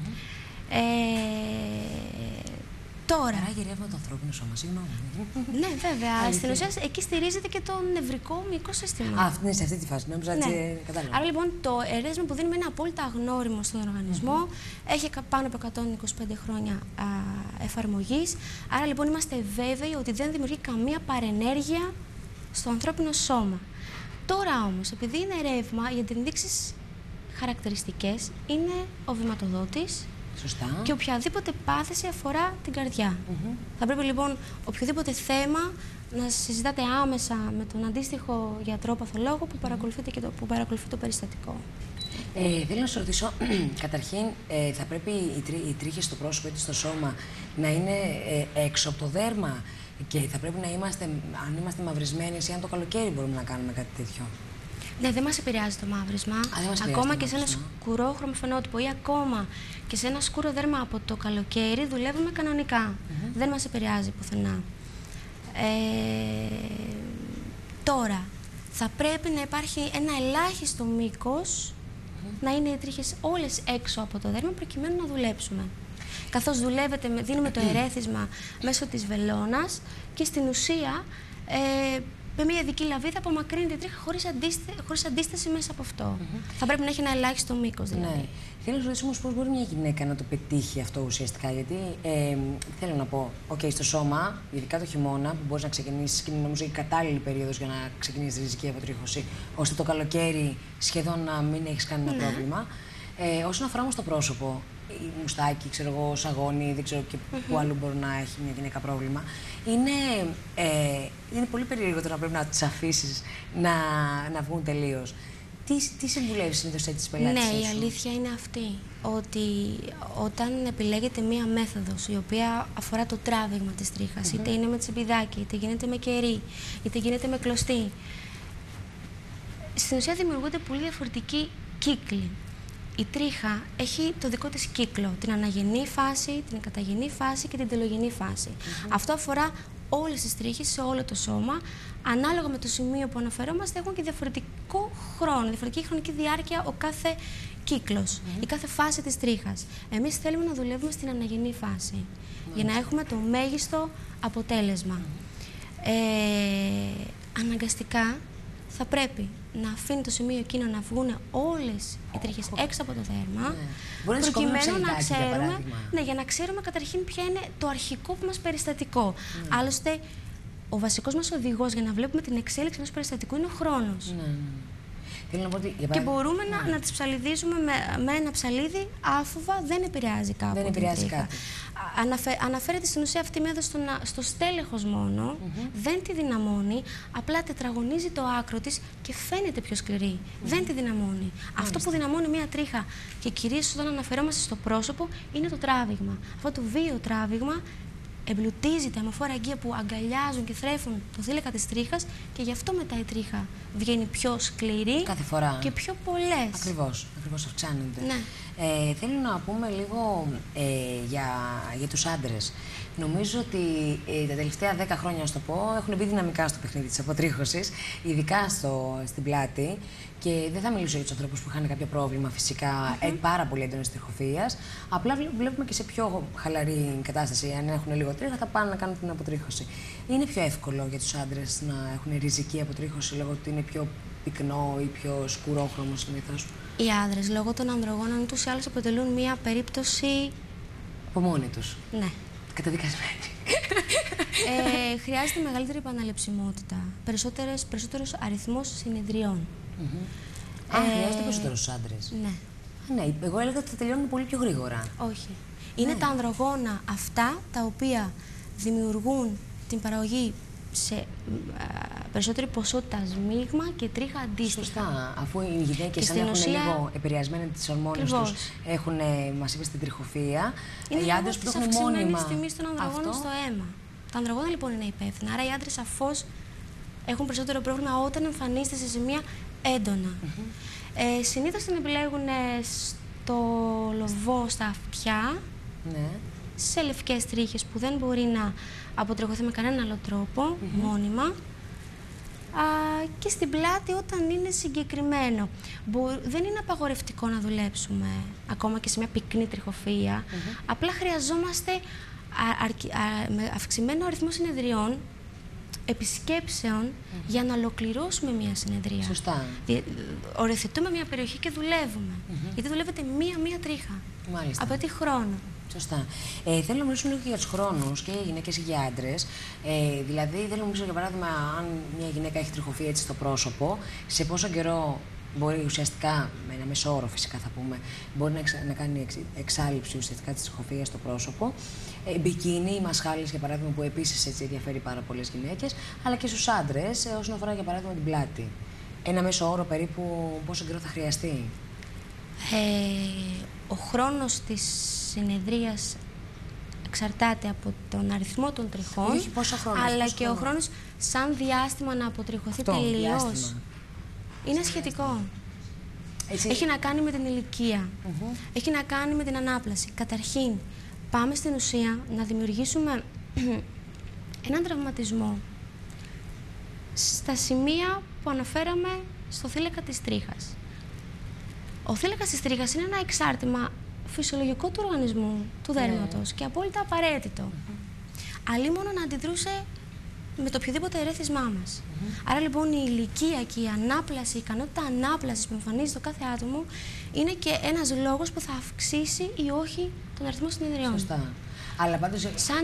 Τώρα. Παράγει ρεύμα το ανθρώπινο σώμα, συγγνώμη. Ναι, βέβαια. Στην ουσία εκεί στηρίζεται και το νευρικό μυϊκό σύστημα. Ναι, σε αυτή τη φάση. Νόμιζα έτσι κατάλαβα. Άρα λοιπόν το ερέθισμα που δίνουμε είναι απόλυτα αγνώριμο στον οργανισμό. Έχει πάνω από 125 χρόνια εφαρμογής. Άρα λοιπόν είμαστε βέβαιοι ότι δεν δημιουργεί καμία παρενέργεια στο ανθρώπινο σώμα. Τώρα όμως, επειδή είναι ρεύμα, οι αντενδείξεις χαρακτηριστικές είναι ο βηματοδότης. Σωστά. Και οποιαδήποτε πάθηση αφορά την καρδιά. Θα πρέπει λοιπόν οποιοδήποτε θέμα να συζητάτε άμεσα με τον αντίστοιχο γιατρό παθολόγο που παρακολουθεί το περιστατικό. Θέλω να σας ρωτήσω, καταρχήν θα πρέπει οι τρίχες στο πρόσωπο ή στο σώμα να είναι έξω από το δέρμα και θα πρέπει να είμαστε, αν είμαστε μαυρισμένοι ή αν το καλοκαίρι μπορούμε να κάνουμε κάτι τέτοιο? Ναι, δεν μας επηρεάζει το μαύρισμα. Ακόμα και σε ένα σκουρόχρωμο φαινότυπο ή ακόμα και σε ένα σκούρο δέρμα από το καλοκαίρι δουλεύουμε κανονικά. Δεν μας επηρεάζει πουθενά. Τώρα, θα πρέπει να υπάρχει ένα ελάχιστο μήκος, να είναι οι τρίχες όλες έξω από το δέρμα, προκειμένου να δουλέψουμε. Καθώς δίνουμε το ερέθισμα μέσω της βελόνας και στην ουσία με μια ειδική λαβή θα απομακρύνει την τρίχα χωρίς αντίσταση μέσα από αυτό. Θα πρέπει να έχει ένα ελάχιστο μήκος δηλαδή. Ναι. Θέλω να σου ρωτήσω όμως πώς μπορεί μια γυναίκα να το πετύχει αυτό ουσιαστικά. Γιατί θέλω να πω, στο σώμα, ειδικά το χειμώνα, που μπορεί να ξεκινήσει και είναι νομίζω η κατάλληλη περίοδος για να ξεκινήσει ριζική αποτρίχωση, ώστε το καλοκαίρι σχεδόν να μην έχει κανένα πρόβλημα. Όσον αφορά όμως το πρόσωπο, μουστάκι, ξέρω εγώ, σαγόνι, δεν ξέρω και πού αλλού μπορεί να έχει μια γυναίκα πρόβλημα. Είναι πολύ περίεργο το να πρέπει να τις αφήσεις να βγουν τελείως. Τι συμβουλεύεις συνήθως έτσι τις πελάτες? Ναι, η αλήθεια είναι αυτή. Ότι όταν επιλέγεται μία μέθοδος η οποία αφορά το τράβηγμα της τρίχας, είτε είναι με τσιμπιδάκι, είτε γίνεται με κερί, είτε γίνεται με κλωστή, στην ουσία δημιουργούνται πολύ διαφορετικοί κύκλοι. Η τρίχα έχει το δικό της κύκλο, την αναγενή φάση, την καταγενή φάση και την τελογενή φάση. Αυτό αφορά όλες τις τρίχες σε όλο το σώμα. Ανάλογα με το σημείο που αναφερόμαστε, έχουν και διαφορετικό χρόνο, διαφορετική χρονική διάρκεια ο κάθε κύκλος, η κάθε φάση της τρίχας. Εμείς θέλουμε να δουλεύουμε στην αναγενή φάση, για να έχουμε το μέγιστο αποτέλεσμα. Αναγκαστικά θα πρέπει να αφήνει το σημείο εκείνο να βγουν όλες οι τρίχες έξω από το δέρμα, προκειμένου να ξέρουμε, για να ξέρουμε καταρχήν ποια είναι το αρχικό που μας περιστατικό. Άλλωστε, ο βασικός μας οδηγός για να βλέπουμε την εξέλιξη ενός περιστατικού είναι ο χρόνος. Θέλω να πω ότι, και μπορούμε να τις ψαλιδίζουμε με ένα ψαλίδι άφοβα, δεν επηρεάζει κάπου. Δεν επηρεάζει κάτι. Αναφέρεται στην ουσία αυτή η μέθοδος στο στέλεχος μόνο, δεν τη δυναμώνει, απλά τετραγωνίζει το άκρο της και φαίνεται πιο σκληρή. Δεν τη δυναμώνει. Αυτό που δυναμώνει μία τρίχα και κυρίως όταν αναφερόμαστε στο πρόσωπο είναι το τράβηγμα. Αυτό το βίαιο τράβηγμα εμπλουτίζει τα αιμοφόρα αγκία που αγκαλιάζουν και θρέφουν το θύλακα της τρίχας και γι' αυτό μετά η τρίχα βγαίνει πιο σκληρή κάθε φορά. Και πιο πολλές. Ακριβώς αυξάνονται. Ναι. Θέλω να πούμε λίγο για τους άντρες. Νομίζω ότι τα τελευταία 10 χρόνια, να το πω, έχουν μπει δυναμικά στο παιχνίδι της αποτρίχωσης, ειδικά στην πλάτη. Και δεν θα μιλήσω για τους ανθρώπους που είχαν κάποιο πρόβλημα φυσικά πάρα πολύ έντονης τριχοφυΐας. Απλά βλέπουμε και σε πιο χαλαρή κατάσταση. Αν έχουν λίγο τρίχα, θα πάνε να κάνουν την αποτρίχωση. Είναι πιο εύκολο για τους άντρες να έχουν ριζική αποτρίχωση λόγω ότι είναι πιο πυκνό ή πιο σκουρόχρωμο συνήθως? Οι άντρες, λόγω των ανδρογόνων, ούτως ή άλλως αποτελούν μία περίπτωση. Από μόνοι τους. Ναι. Καταδικασμένοι. Χρειάζεται μεγαλύτερη επαναληψιμότητα. Περισσότερος αριθμός συνεδριών. Χρειάζεται περισσότερους άντρες. Ναι. Ναι, εγώ έλεγα ότι θα τελειώνουν πολύ πιο γρήγορα. Όχι. Είναι τα ανδρογόνα αυτά τα οποία δημιουργούν την παραγωγή σε περισσότερη ποσότητα σμίγμα και τρίχα αντίστοιχα. Σωστά. Αφού οι γυναίκες αν έχουν λίγο επηρεασμένες τις ορμόνες τους, έχουν, μας είπες, την τριχοφυΐα. Οι άντρες που το έχουν μόνιμα. Είναι αυξημένη τιμή των ανδρογόνων στο αίμα. Τα ανδρογόνα λοιπόν είναι υπεύθυνα. Άρα οι άντρες σαφώς έχουν περισσότερο πρόβλημα όταν εμφανίζεται σε σημεία έντονα. Συνήθως την επιλέγουν στο λοβό, στα αυτιά, σε λευκές τρίχες που δεν μπορεί να αποτρεχωθεί με κανέναν άλλο τρόπο, μόνιμα. Και στην πλάτη όταν είναι συγκεκριμένο. Δεν είναι απαγορευτικό να δουλέψουμε ακόμα και σε μια πυκνή τριχοφυΐα. Απλά χρειαζόμαστε με αυξημένο αριθμό συνεδριών, επισκέψεων, για να ολοκληρώσουμε μια συνεδρία. Σωστά. Οριοθετούμε μια περιοχή και δουλεύουμε. Γιατί δουλεύετε μία τρίχα. Μάλιστα. Απαιτεί χρόνο. Σωστά. Θέλω να μιλήσω λίγο για τους χρόνους και για γυναίκες και για άντρες. Δηλαδή, θέλω να μιλήσω για παράδειγμα, αν μια γυναίκα έχει τριχοφυΐα έτσι στο πρόσωπο, σε πόσο καιρό μπορεί ουσιαστικά, με ένα μέσο όρο φυσικά θα πούμε, μπορεί να κάνει εξάλειψη ουσιαστικά της τριχοφυΐας στο πρόσωπο. Μπικίνι ή μασχάλες, για παράδειγμα, που επίσης έτσι ενδιαφέρει πάρα πολλές γυναίκες, αλλά και στους άντρες, όσον αφορά για παράδειγμα την πλάτη. Ένα μέσο όρο περίπου πόσο καιρό θα χρειαστεί? Ο χρόνος της συνεδρίας εξαρτάται από τον αριθμό των τριχών, αλλά και ο χρόνος σαν διάστημα να αποτριχωθεί τελείως. Είναι σχετικό. Έτσι. Έχει να κάνει με την ηλικία. Έχει να κάνει με την ανάπλαση. Καταρχήν, πάμε στην ουσία να δημιουργήσουμε έναν τραυματισμό. Πάμε στην ουσία να δημιουργήσουμε έναν τραυματισμό, ο οποίος θα μας οδηγήσει σε μια κατάσταση που θα είναι πολύ δύσκολο να τον ξεπεράσουμε. Επομένως, χρειάζεται να έχουμε μια πολύ καλή επιμελητία. Επομένως, χρειάζεται να έχουμε μια πολύ καλή επιμελητία. Επομένως, χρειάζεται να έχουμε μια πολύ καλή επιμελητία. στα σημεία που αναφέραμε στο θύλακα της τρίχας. Ο θύλακας της τρίχας είναι ένα εξάρτημα φυσιολογικό του οργανισμού, του δέρματος και απόλυτα απαραίτητο. Αλλήμονο να αντιδρούσε με το οποιοδήποτε ερέθισμά μας. Άρα λοιπόν η ηλικία και η ανάπλαση, η ικανότητα ανάπλασης που εμφανίζει το κάθε άτομο είναι και ένας λόγος που θα αυξήσει ή όχι τον αριθμό συνεδριών. Σωστά. Αλλά πάντως... Σαν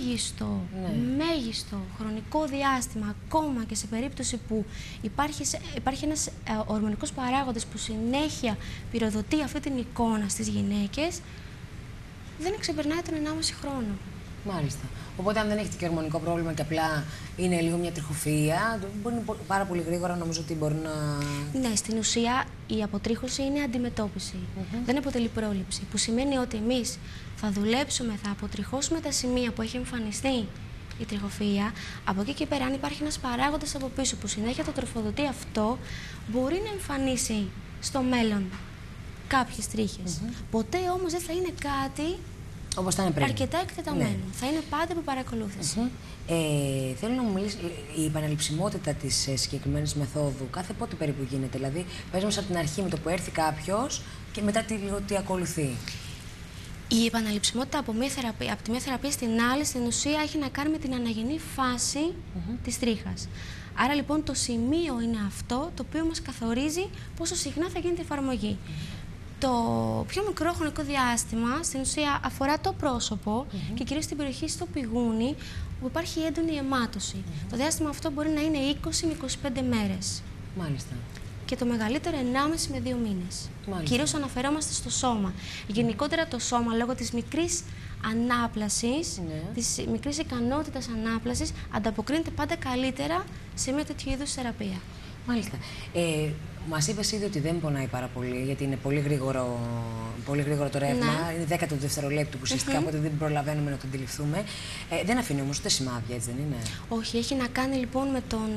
μέγιστο χρονικό διάστημα, ακόμα και σε περίπτωση που υπάρχει ένας ορμονικός παράγοντας που συνέχεια πυροδοτεί αυτή την εικόνα στις γυναίκες, δεν ξεπερνάει τον 1,5 χρόνο. Μάλιστα. Οπότε, αν δεν έχετε και ορμονικό πρόβλημα και απλά είναι λίγο μια τριχοφυΐα, μπορεί πάρα πολύ γρήγορα, νομίζω ότι μπορεί να. Ναι, στην ουσία η αποτρίχωση είναι αντιμετώπιση. Δεν αποτελεί πρόληψη. Που σημαίνει ότι εμείς θα δουλέψουμε, θα αποτριχώσουμε τα σημεία που έχει εμφανιστεί η τριχοφυΐα. Από εκεί και πέρα, αν υπάρχει ένας παράγοντας από πίσω που συνέχεια το τροφοδοτεί αυτό, μπορεί να εμφανίσει στο μέλλον κάποιες τρίχες. Ποτέ όμως δεν θα είναι κάτι. Όπως ήταν πριν. Αρκετά εκτεταμένο. Ναι. Θα είναι πάντα από παρακολούθηση. Θέλω να μου μιλήσει η επαναληψιμότητα της συγκεκριμένης μεθόδου. Κάθε πότε περίπου γίνεται? Δηλαδή, παίζουμε από την αρχή με το που έρθει κάποιος και μετά τι ακολουθεί. Η επαναληψιμότητα από τη μία θεραπεία στην άλλη, στην ουσία έχει να κάνει με την αναγενή φάση της τρίχας. Άρα λοιπόν το σημείο είναι αυτό το οποίο μας καθορίζει πόσο συχνά θα γίνεται η εφαρμογή. Το πιο μικρό χρονικό διάστημα στην ουσία αφορά το πρόσωπο και κυρίως την περιοχή στο πηγούνι όπου υπάρχει έντονη αιμάτωση. Το διάστημα αυτό μπορεί να είναι 20 με 25 μέρες. Μάλιστα. Και το μεγαλύτερο 1,5 με 2 μήνες. Κυρίως αναφερόμαστε στο σώμα. Γενικότερα το σώμα λόγω της μικρής ανάπλασης, της μικρής ικανότητας ανάπλασης, ανταποκρίνεται πάντα καλύτερα σε μια τέτοιου είδους θεραπεία. Μάλιστα. Μας είπες ήδη ότι δεν πονάει πάρα πολύ, γιατί είναι πολύ γρήγορο το ρεύμα. Είναι 10 του δευτερολέπτου που ουσιαστικά, οπότε δεν προλαβαίνουμε να το αντιληφθούμε. Δεν αφήνει όμως ούτε σημάδια, έτσι δεν είναι? Όχι, έχει να κάνει λοιπόν με τον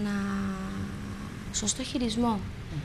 σωστό χειρισμό.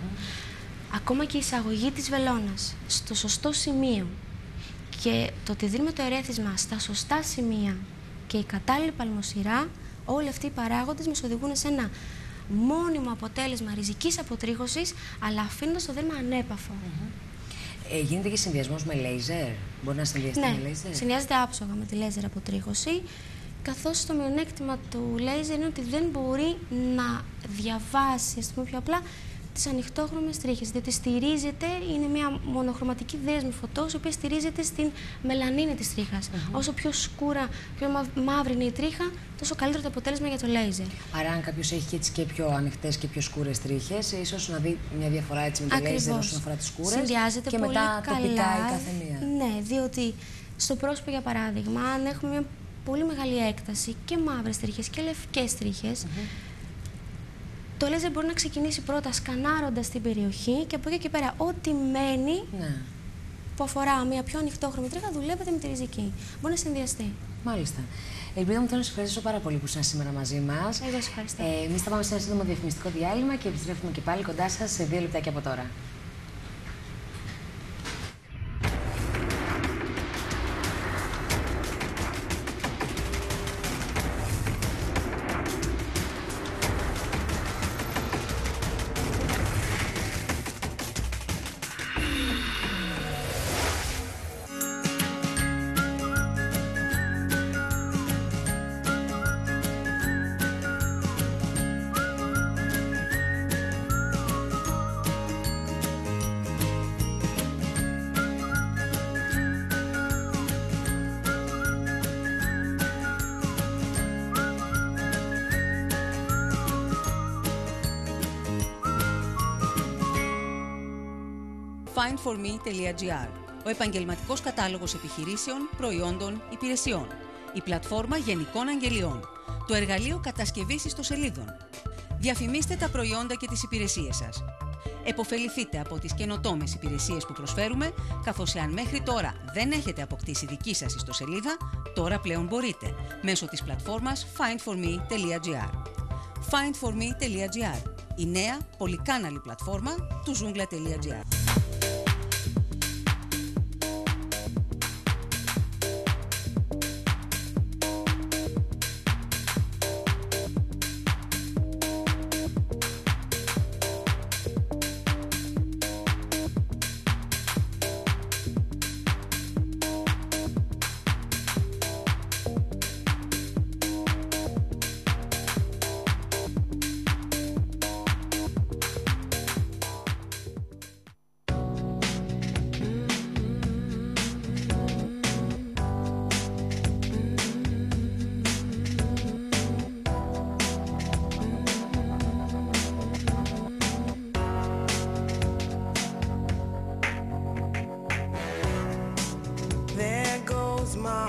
Ακόμα και η εισαγωγή της βελόνας στο σωστό σημείο και το ότι δίνουμε το ερέθισμα στα σωστά σημεία και η κατάλληλη παλμοσυρά, όλοι αυτοί οι παράγοντες μας οδηγούν σε ένα μόνιμο αποτέλεσμα ριζικής αποτρίχωσης, αλλά αφήνοντας το δέρμα ανέπαφο. Γίνεται και συνδυασμός με λέιζερ? Μπορεί να συνδυαστεί με λέιζερ? Ναι, συνδυάζεται άψογα με τη λέιζερ αποτρίχωση, καθώς το μειονέκτημα του λέιζερ είναι ότι δεν μπορεί να διαβάσει, ας πούμε πιο απλά, τις ανοιχτόχρωμες τρίχες, διότι στηρίζεται, είναι μια μονοχρωματική δέσμη φωτός, η οποία στηρίζεται στην μελανίνη της τρίχας. Όσο πιο σκούρα, πιο μαύρη είναι η τρίχα, τόσο καλύτερο το αποτέλεσμα για το λέιζερ. Άρα, αν κάποιος έχει έτσι και πιο ανοιχτές και πιο σκούρες τρίχες, ίσως να δει μια διαφορά έτσι με το λέιζερ όσον αφορά τις σκούρες. Συνδυάζεται και πολύ μετά καλά. τοπικά η κάθε μία. Ναι, διότι στο πρόσωπο, για παράδειγμα, αν έχουμε μια πολύ μεγάλη έκταση και μαύρες τρίχες και λευκές τρίχες, το λέιζερ μπορεί να ξεκινήσει πρώτα σκανάροντας την περιοχή και από εκεί και πέρα ό,τι μένει που αφορά μια πιο ανοιχτόχρωμη τρίχα δουλεύεται με τη ριζική. Μπορεί να συνδυαστεί. Μάλιστα. Ελπίδα μου, θέλω να σας ευχαριστήσω πάρα πολύ που ήσασταν σήμερα μαζί μας. Εγώ σας ευχαριστώ. Εμείς θα πάμε σε ένα σύντομο διαφημιστικό διάλειμμα και επιστρέφουμε και πάλι κοντά σας σε 2 λεπτάκια από τώρα. findforme.gr, ο επαγγελματικός κατάλογος επιχειρήσεων, προϊόντων, υπηρεσιών, η πλατφόρμα γενικών αγγελιών, το εργαλείο κατασκευής ιστοσελίδων. Διαφημίστε τα προϊόντα και τις υπηρεσίες σας. Εποφεληθείτε από τις καινοτόμες υπηρεσίες που προσφέρουμε, καθώς εάν μέχρι τώρα δεν έχετε αποκτήσει δική σας ιστοσελίδα, τώρα πλέον μπορείτε, μέσω της πλατφόρμας findforme.gr. findforme.gr, η νέα πολυκάναλη πλατφόρμα του Zoungla.gr. my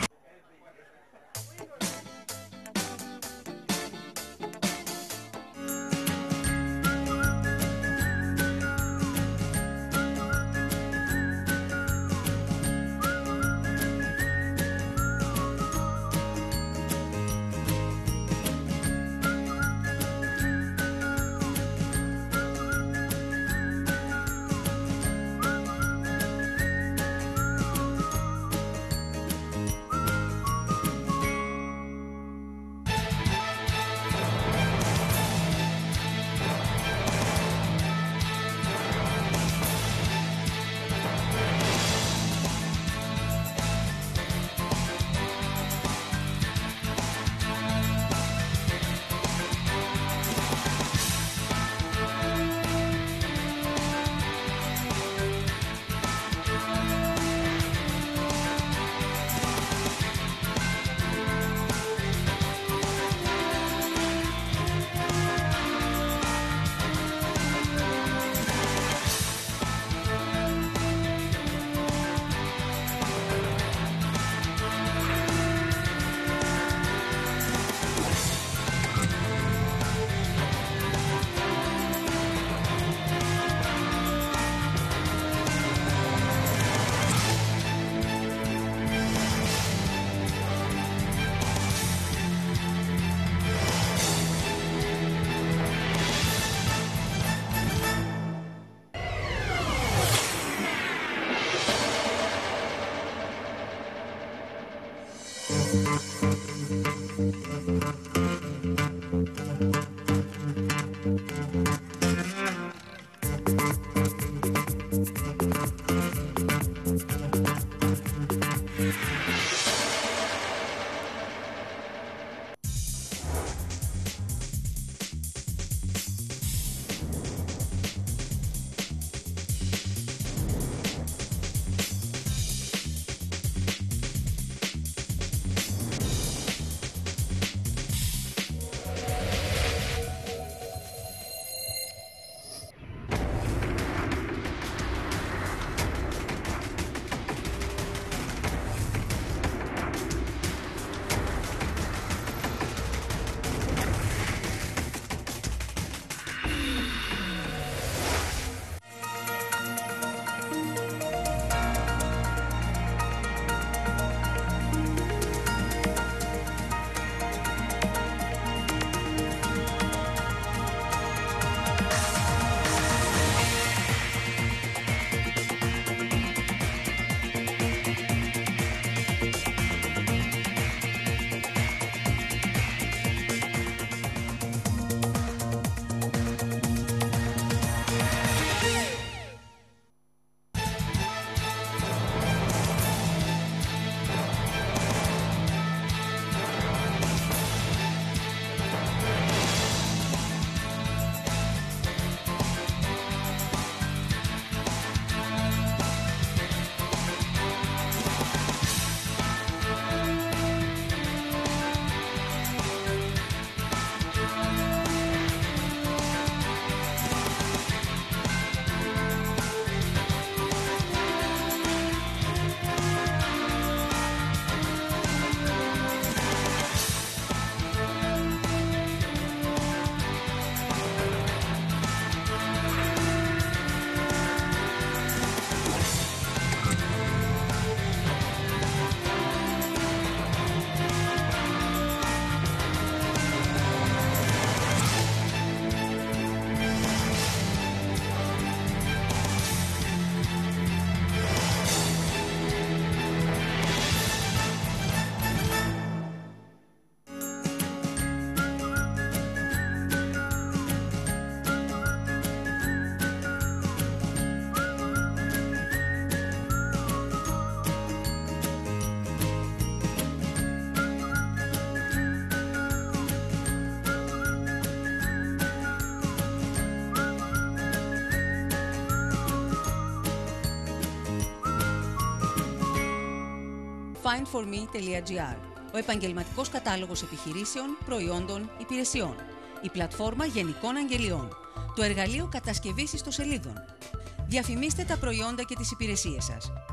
findforme.gr, ο επαγγελματικός κατάλογος επιχειρήσεων, προϊόντων, υπηρεσιών, η πλατφόρμα γενικών αγγελιών, το εργαλείο κατασκευής ιστοσελίδων. Διαφημίστε τα προϊόντα και τις υπηρεσίες σας.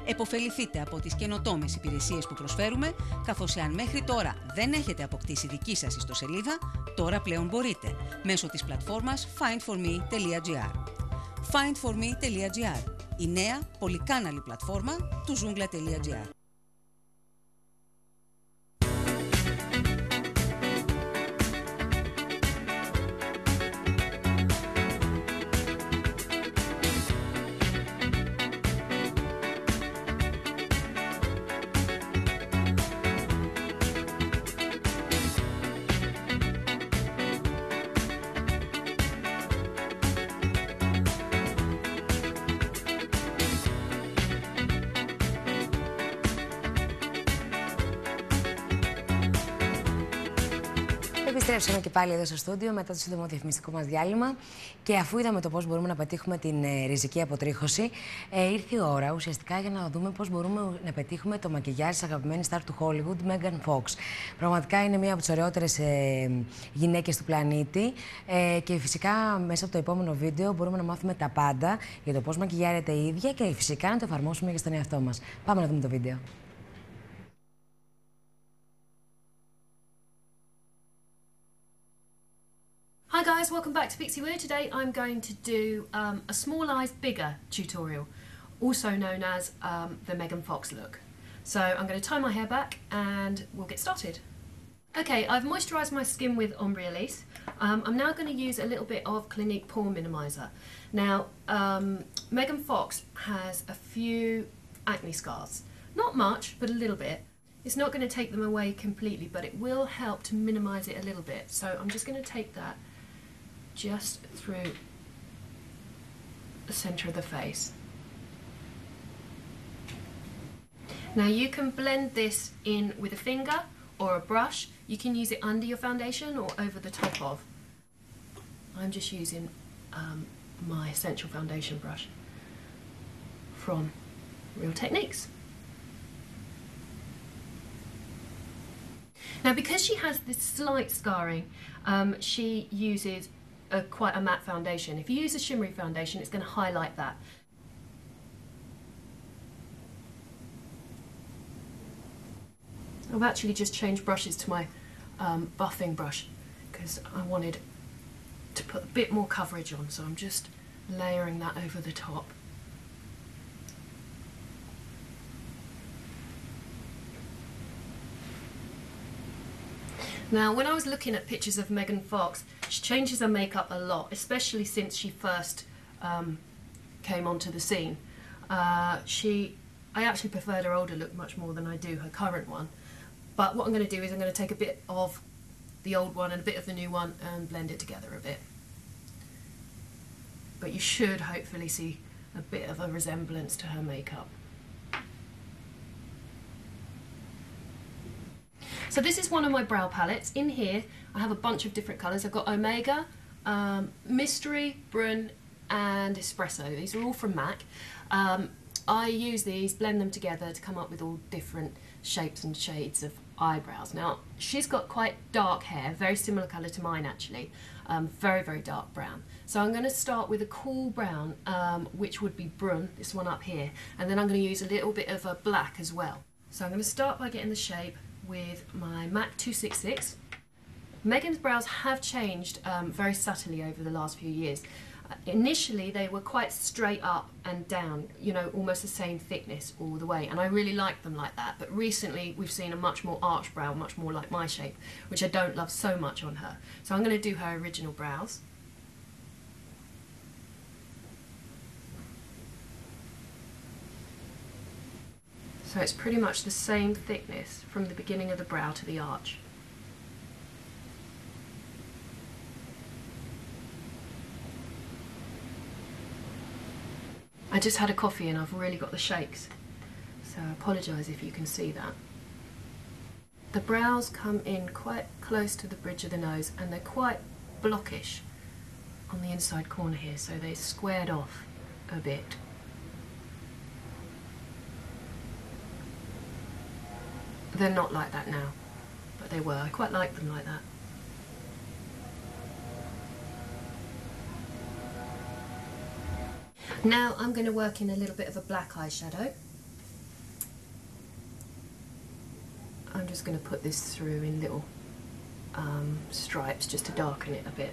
Εποφεληθείτε από τις καινοτόμες υπηρεσίες που προσφέρουμε, καθώς εάν μέχρι τώρα δεν έχετε αποκτήσει δική σας ιστοσελίδα, τώρα πλέον μπορείτε, mέσω της πλατφόρμας findforme.gr. findforme.gr, η νέα πολυκάναλη πλατφόρμα του Zoungla.gr. Επιστρέψαμε και πάλι εδώ στο στούντιο μετά το σύντομο διαφημιστικό μας διάλειμμα και αφού είδαμε το πώς μπορούμε να πετύχουμε την ριζική αποτρίχωση, ήρθε η ώρα ουσιαστικά για να δούμε πώς μπορούμε να πετύχουμε το μακιγιάζ της αγαπημένης στάρ του Hollywood, Megan Fox. Πραγματικά είναι μία από τις ωραιότερες γυναίκες του πλανήτη και φυσικά μέσα από το επόμενο βίντεο μπορούμε να μάθουμε τα πάντα για το πώς μακιγιάρεται η ίδια και φυσικά να το εφαρμόσουμε και στον εαυτό μας. Πάμε να δούμε το βίντεο. Hi guys, welcome back to Pixie Weird. Today I'm going to do a small eyes bigger tutorial, also known as the Megan Fox look. So I'm going to tie my hair back and we'll get started. Okay, I've moisturised my skin with Ombre Elise. I'm now going to use a little bit of Clinique Pore Minimizer. Now, Megan Fox has a few acne scars. Not much, but a little bit. It's not going to take them away completely, but it will help to minimise it a little bit. So I'm just going to take that just through the centre of the face. Now you can blend this in with a finger or a brush. You can use it under your foundation or over the top of. I'm just using my Essential Foundation brush from Real Techniques. Now because she has this slight scarring, she uses quite a matte foundation. If you use a shimmery foundation, it's going to highlight that. I've actually just changed brushes to my buffing brush because I wanted to put a bit more coverage on, so I'm just layering that over the top. Now, when I was looking at pictures of Megan Fox, she changes her makeup a lot, especially since she first came onto the scene. I actually preferred her older look much more than I do her current one. But what I'm going to do is I'm going to take a bit of the old one and a bit of the new one and blend it together a bit. But you should hopefully see a bit of a resemblance to her makeup. So this is one of my brow palettes. In here I have a bunch of different colours. I've got Omega, Mystery, Brun and Espresso. These are all from MAC. I use these, blend them together to come up with all different shapes and shades of eyebrows. Now she's got quite dark hair, very similar colour to mine actually, very, very dark brown. So I'm going to start with a cool brown, which would be Brun, this one up here, and then I'm going to use a little bit of a black as well. So I'm going to start by getting the shape with my MAC 266. Megan's brows have changed very subtly over the last few years. Initially they were quite straight up and down, you know, almost the same thickness all the way, and I really liked them like that, but recently we've seen a much more arched brow, much more like my shape, which I don't love so much on her. So I'm going to do her original brows. So it's pretty much the same thickness from the beginning of the brow to the arch. I just had a coffee and I've really got the shakes, so I apologise if you can see that. The brows come in quite close to the bridge of the nose and they're quite blockish on the inside corner here, so they squared off a bit. They're not like that now, but they were. I quite like them like that. Now I'm going to work in a little bit of a black eyeshadow. I'm just going to put this through in little stripes just to darken it a bit.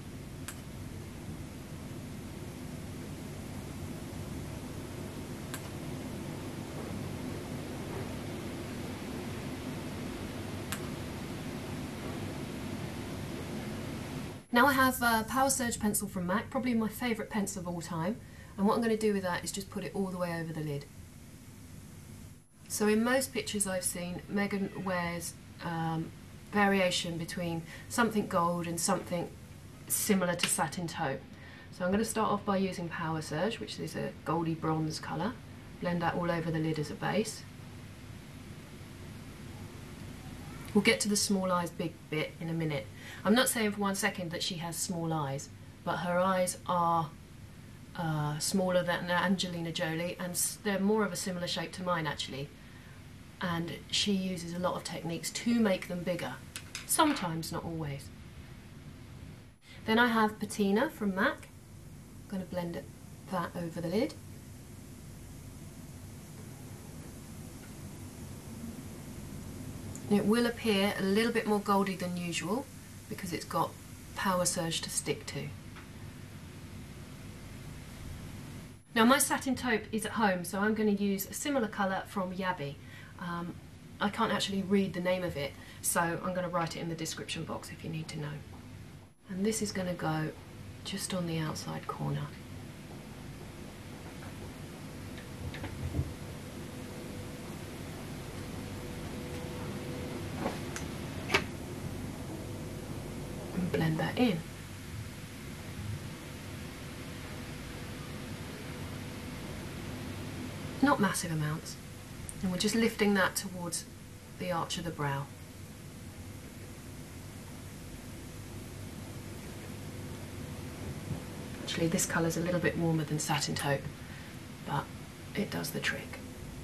Now I have a Power Surge pencil from MAC, probably my favourite pencil of all time, and what I'm going to do with that is just put it all the way over the lid. So in most pictures I've seen, Megan wears variation between something gold and something similar to satin taupe. So I'm going to start off by using Power Surge, which is a goldy bronze colour, blend that all over the lid as a base. We'll get to the small eyes big bit in a minute. I'm not saying for 1 second that she has small eyes, but her eyes are smaller than Angelina Jolie, and they're more of a similar shape to mine actually. And she uses a lot of techniques to make them bigger. Sometimes, not always. Then I have Patina from MAC. I'm going to blend that over the lid. It will appear a little bit more goldy than usual because it's got Power Surge to stick to. Now my satin taupe is at home, so I'm going to use a similar colour from Yabi. I can't actually read the name of it, so I'm going to write it in the description box if you need to know. And this is going to go just on the outside corner. And blend that in. Not massive amounts. And we're just lifting that towards the arch of the brow. Actually, this colour's a little bit warmer than satin taupe, but it does the trick.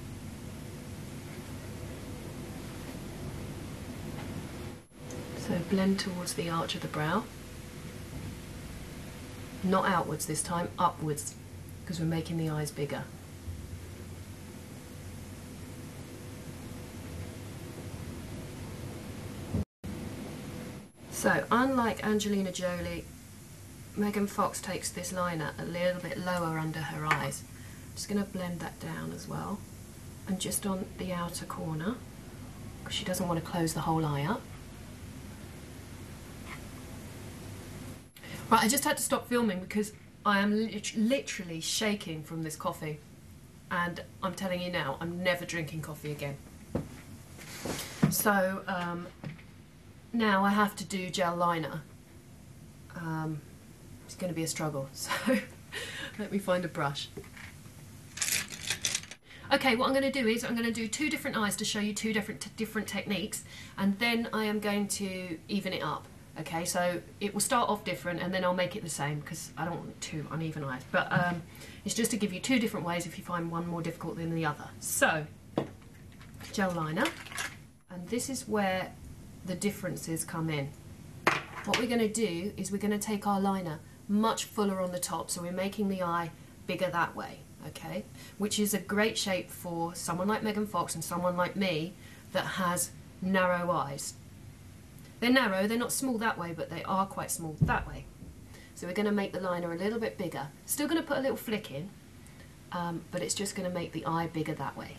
So blend towards the arch of the brow. Not outwards this time, upwards, because we're making the eyes bigger. So, unlike Angelina Jolie, Megan Fox takes this liner a little bit lower under her eyes. I'm just going to blend that down as well, and just on the outer corner, because she doesn't want to close the whole eye up. Right, I just had to stop filming because I am literally shaking from this coffee, and I'm telling you now, I'm never drinking coffee again. So, now I have to do gel liner. It's going to be a struggle, so let me find a brush. Okay, what I'm going to do is I'm going to do 2 different eyes to show you 2 different techniques, and then I am going to even it up. Okay, so it will start off different and then I'll make it the same because I don't want 2 uneven eyes. But it's just to give you 2 different ways if you find one more difficult than the other. So, gel liner, and this is where the differences come in. What we're going to do is we're going to take our liner much fuller on the top, so we're making the eye bigger that way, okay? Which is a great shape for someone like Megan Fox and someone like me that has narrow eyes. They're narrow, they're not small that way, but they are quite small that way. So we're going to make the liner a little bit bigger. Still going to put a little flick in, but it's just going to make the eye bigger that way.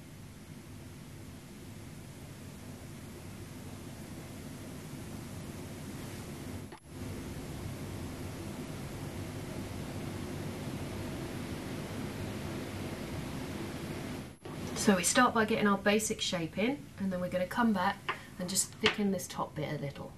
So we start by getting our basic shape in, and then we're going to come back and just thicken this top bit a little.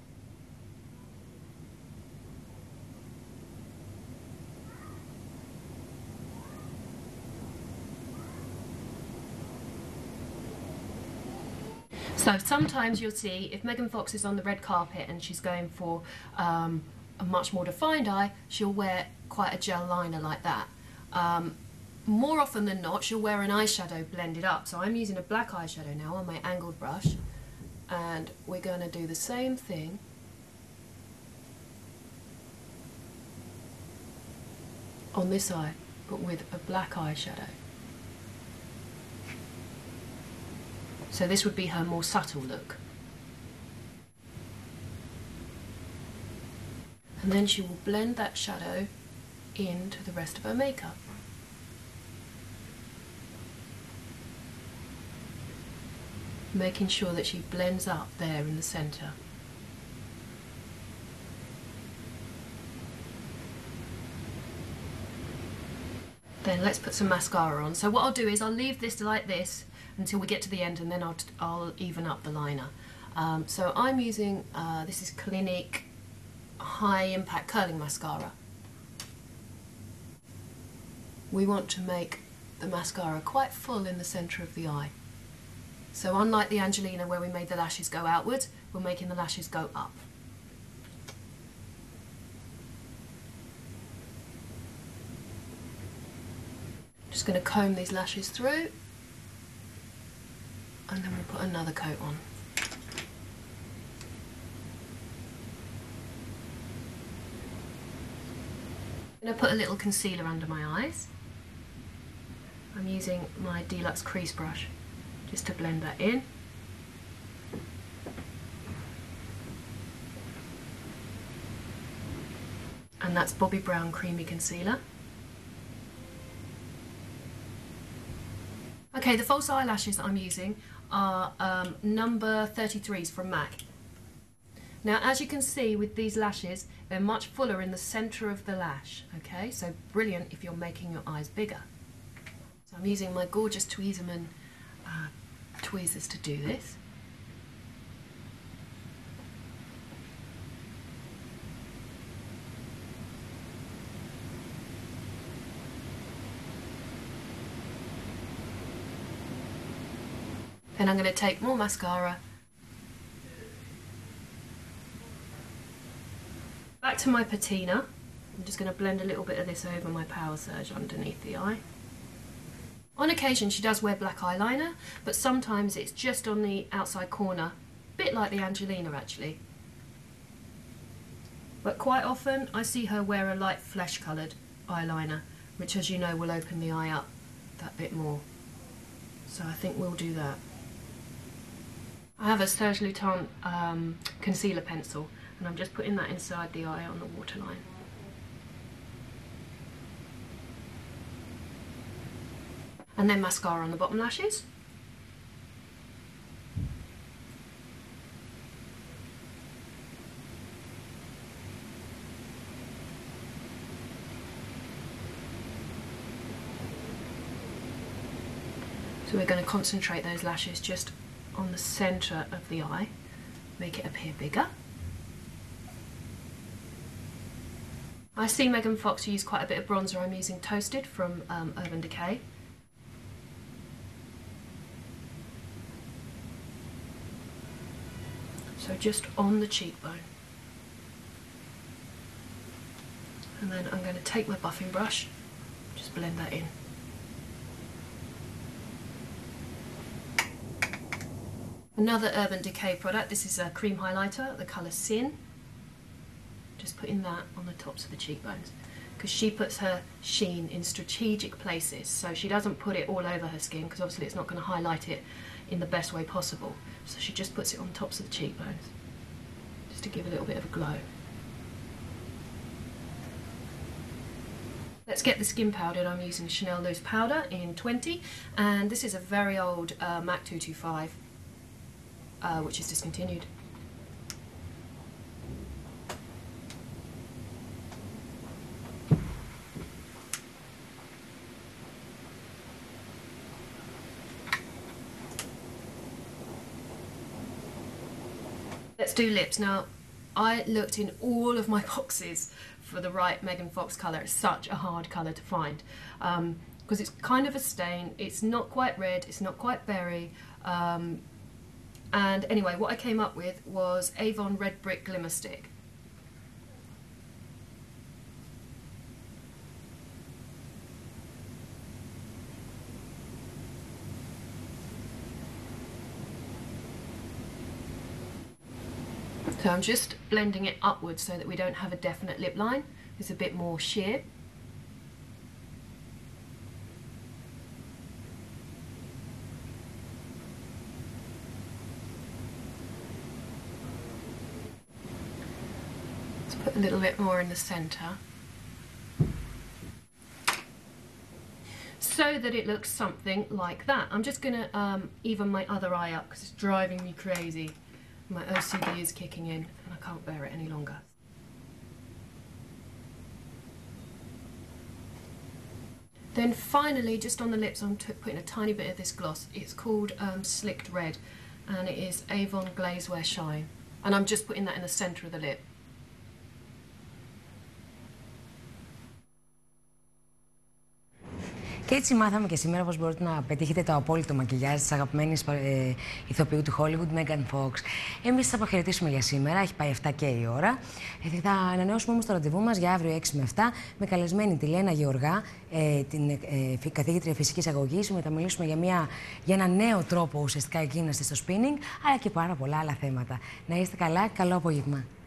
So sometimes you'll see, if Megan Fox is on the red carpet and she's going for a much more defined eye, she'll wear quite a gel liner like that. More often than not, she'll wear an eyeshadow blended up. So I'm using a black eyeshadow now on my angled brush, and we're going to do the same thing on this eye, but with a black eyeshadow. So this would be her more subtle look. And then she will blend that shadow into the rest of her makeup. Making sure that she blends up there in the centre. Then let's put some mascara on. So what I'll do is I'll leave this like this until we get to the end, and then I'll even up the liner. So I'm using, this is Clinique High Impact Curling Mascara. We want to make the mascara quite full in the centre of the eye. So unlike the Angelina where we made the lashes go outwards, we're making the lashes go up. Just going to comb these lashes through, and then we'll put another coat on. I'm going to put a little concealer under my eyes. I'm using my Deluxe crease brush just to blend that in. And that's Bobbi Brown Creamy Concealer. Okay, the false eyelashes that I'm using are number 33s from MAC. Now, as you can see with these lashes, they're much fuller in the centre of the lash, okay? So brilliant if you're making your eyes bigger. So I'm using my gorgeous Tweezerman tweezers to do this. Then I'm going to take more mascara. Back to my patina. I'm just going to blend a little bit of this over my Power Surge underneath the eye. On occasion she does wear black eyeliner, but sometimes it's just on the outside corner, a bit like the Angelina actually. But quite often I see her wear a light flesh coloured eyeliner, which, as you know, will open the eye up that bit more. So I think we'll do that. I have a Serge Lutens concealer pencil, and I'm just putting that inside the eye on the waterline. And then mascara on the bottom lashes. So we're going to concentrate those lashes just on the centre of the eye, make it appear bigger. I see Megan Fox use quite a bit of bronzer. I'm using Toasted from Urban Decay. So just on the cheekbone. And then I'm going to take my buffing brush, just blend that in. Another Urban Decay product, this is a cream highlighter, the colour Sin. Just putting that on the tops of the cheekbones, because she puts her sheen in strategic places, so she doesn't put it all over her skin, because obviously it's not going to highlight it in the best way possible. So she just puts it on the tops of the cheekbones, just to give a little bit of a glow. Let's get the skin powdered. I'm using Chanel Loose Powder in 20, and this is a very old MAC 225, which is discontinued. Let's do lips. Now, I looked in all of my boxes for the right Megan Fox colour. It's such a hard colour to find, because it's kind of a stain. It's not quite red, it's not quite berry. And anyway, what I came up with was Avon Red Brick Glimmer Stick. So I'm just blending it upwards so that we don't have a definite lip line. It's a bit more sheer. put a little bit more in the centre. So that it looks something like that. I'm just going to even my other eye up because it's driving me crazy. My OCD is kicking in and I can't bear it any longer. Then finally, just on the lips, I'm putting a tiny bit of this gloss. It's called Slicked Red, and it is Avon Glazewear Shine. And I'm just putting that in the centre of the lip. Και έτσι μάθαμε και σήμερα πώς μπορείτε να πετύχετε το απόλυτο μακιγιάζ της αγαπημένης ηθοποιού του Hollywood, Megan Fox. Εμείς θα αποχαιρετήσουμε για σήμερα, έχει πάει 7 και η ώρα. Θα ανανεώσουμε όμως το ραντεβού μας για αύριο 6 με 7 με καλεσμένη τη Λένα Γεωργά, την καθηγήτρια φυσικής αγωγής. Θα μιλήσουμε για ένα νέο τρόπο ουσιαστικά γύμναστης στο spinning, αλλά και πάρα πολλά άλλα θέματα. Να είστε καλά, καλό απόγευμα.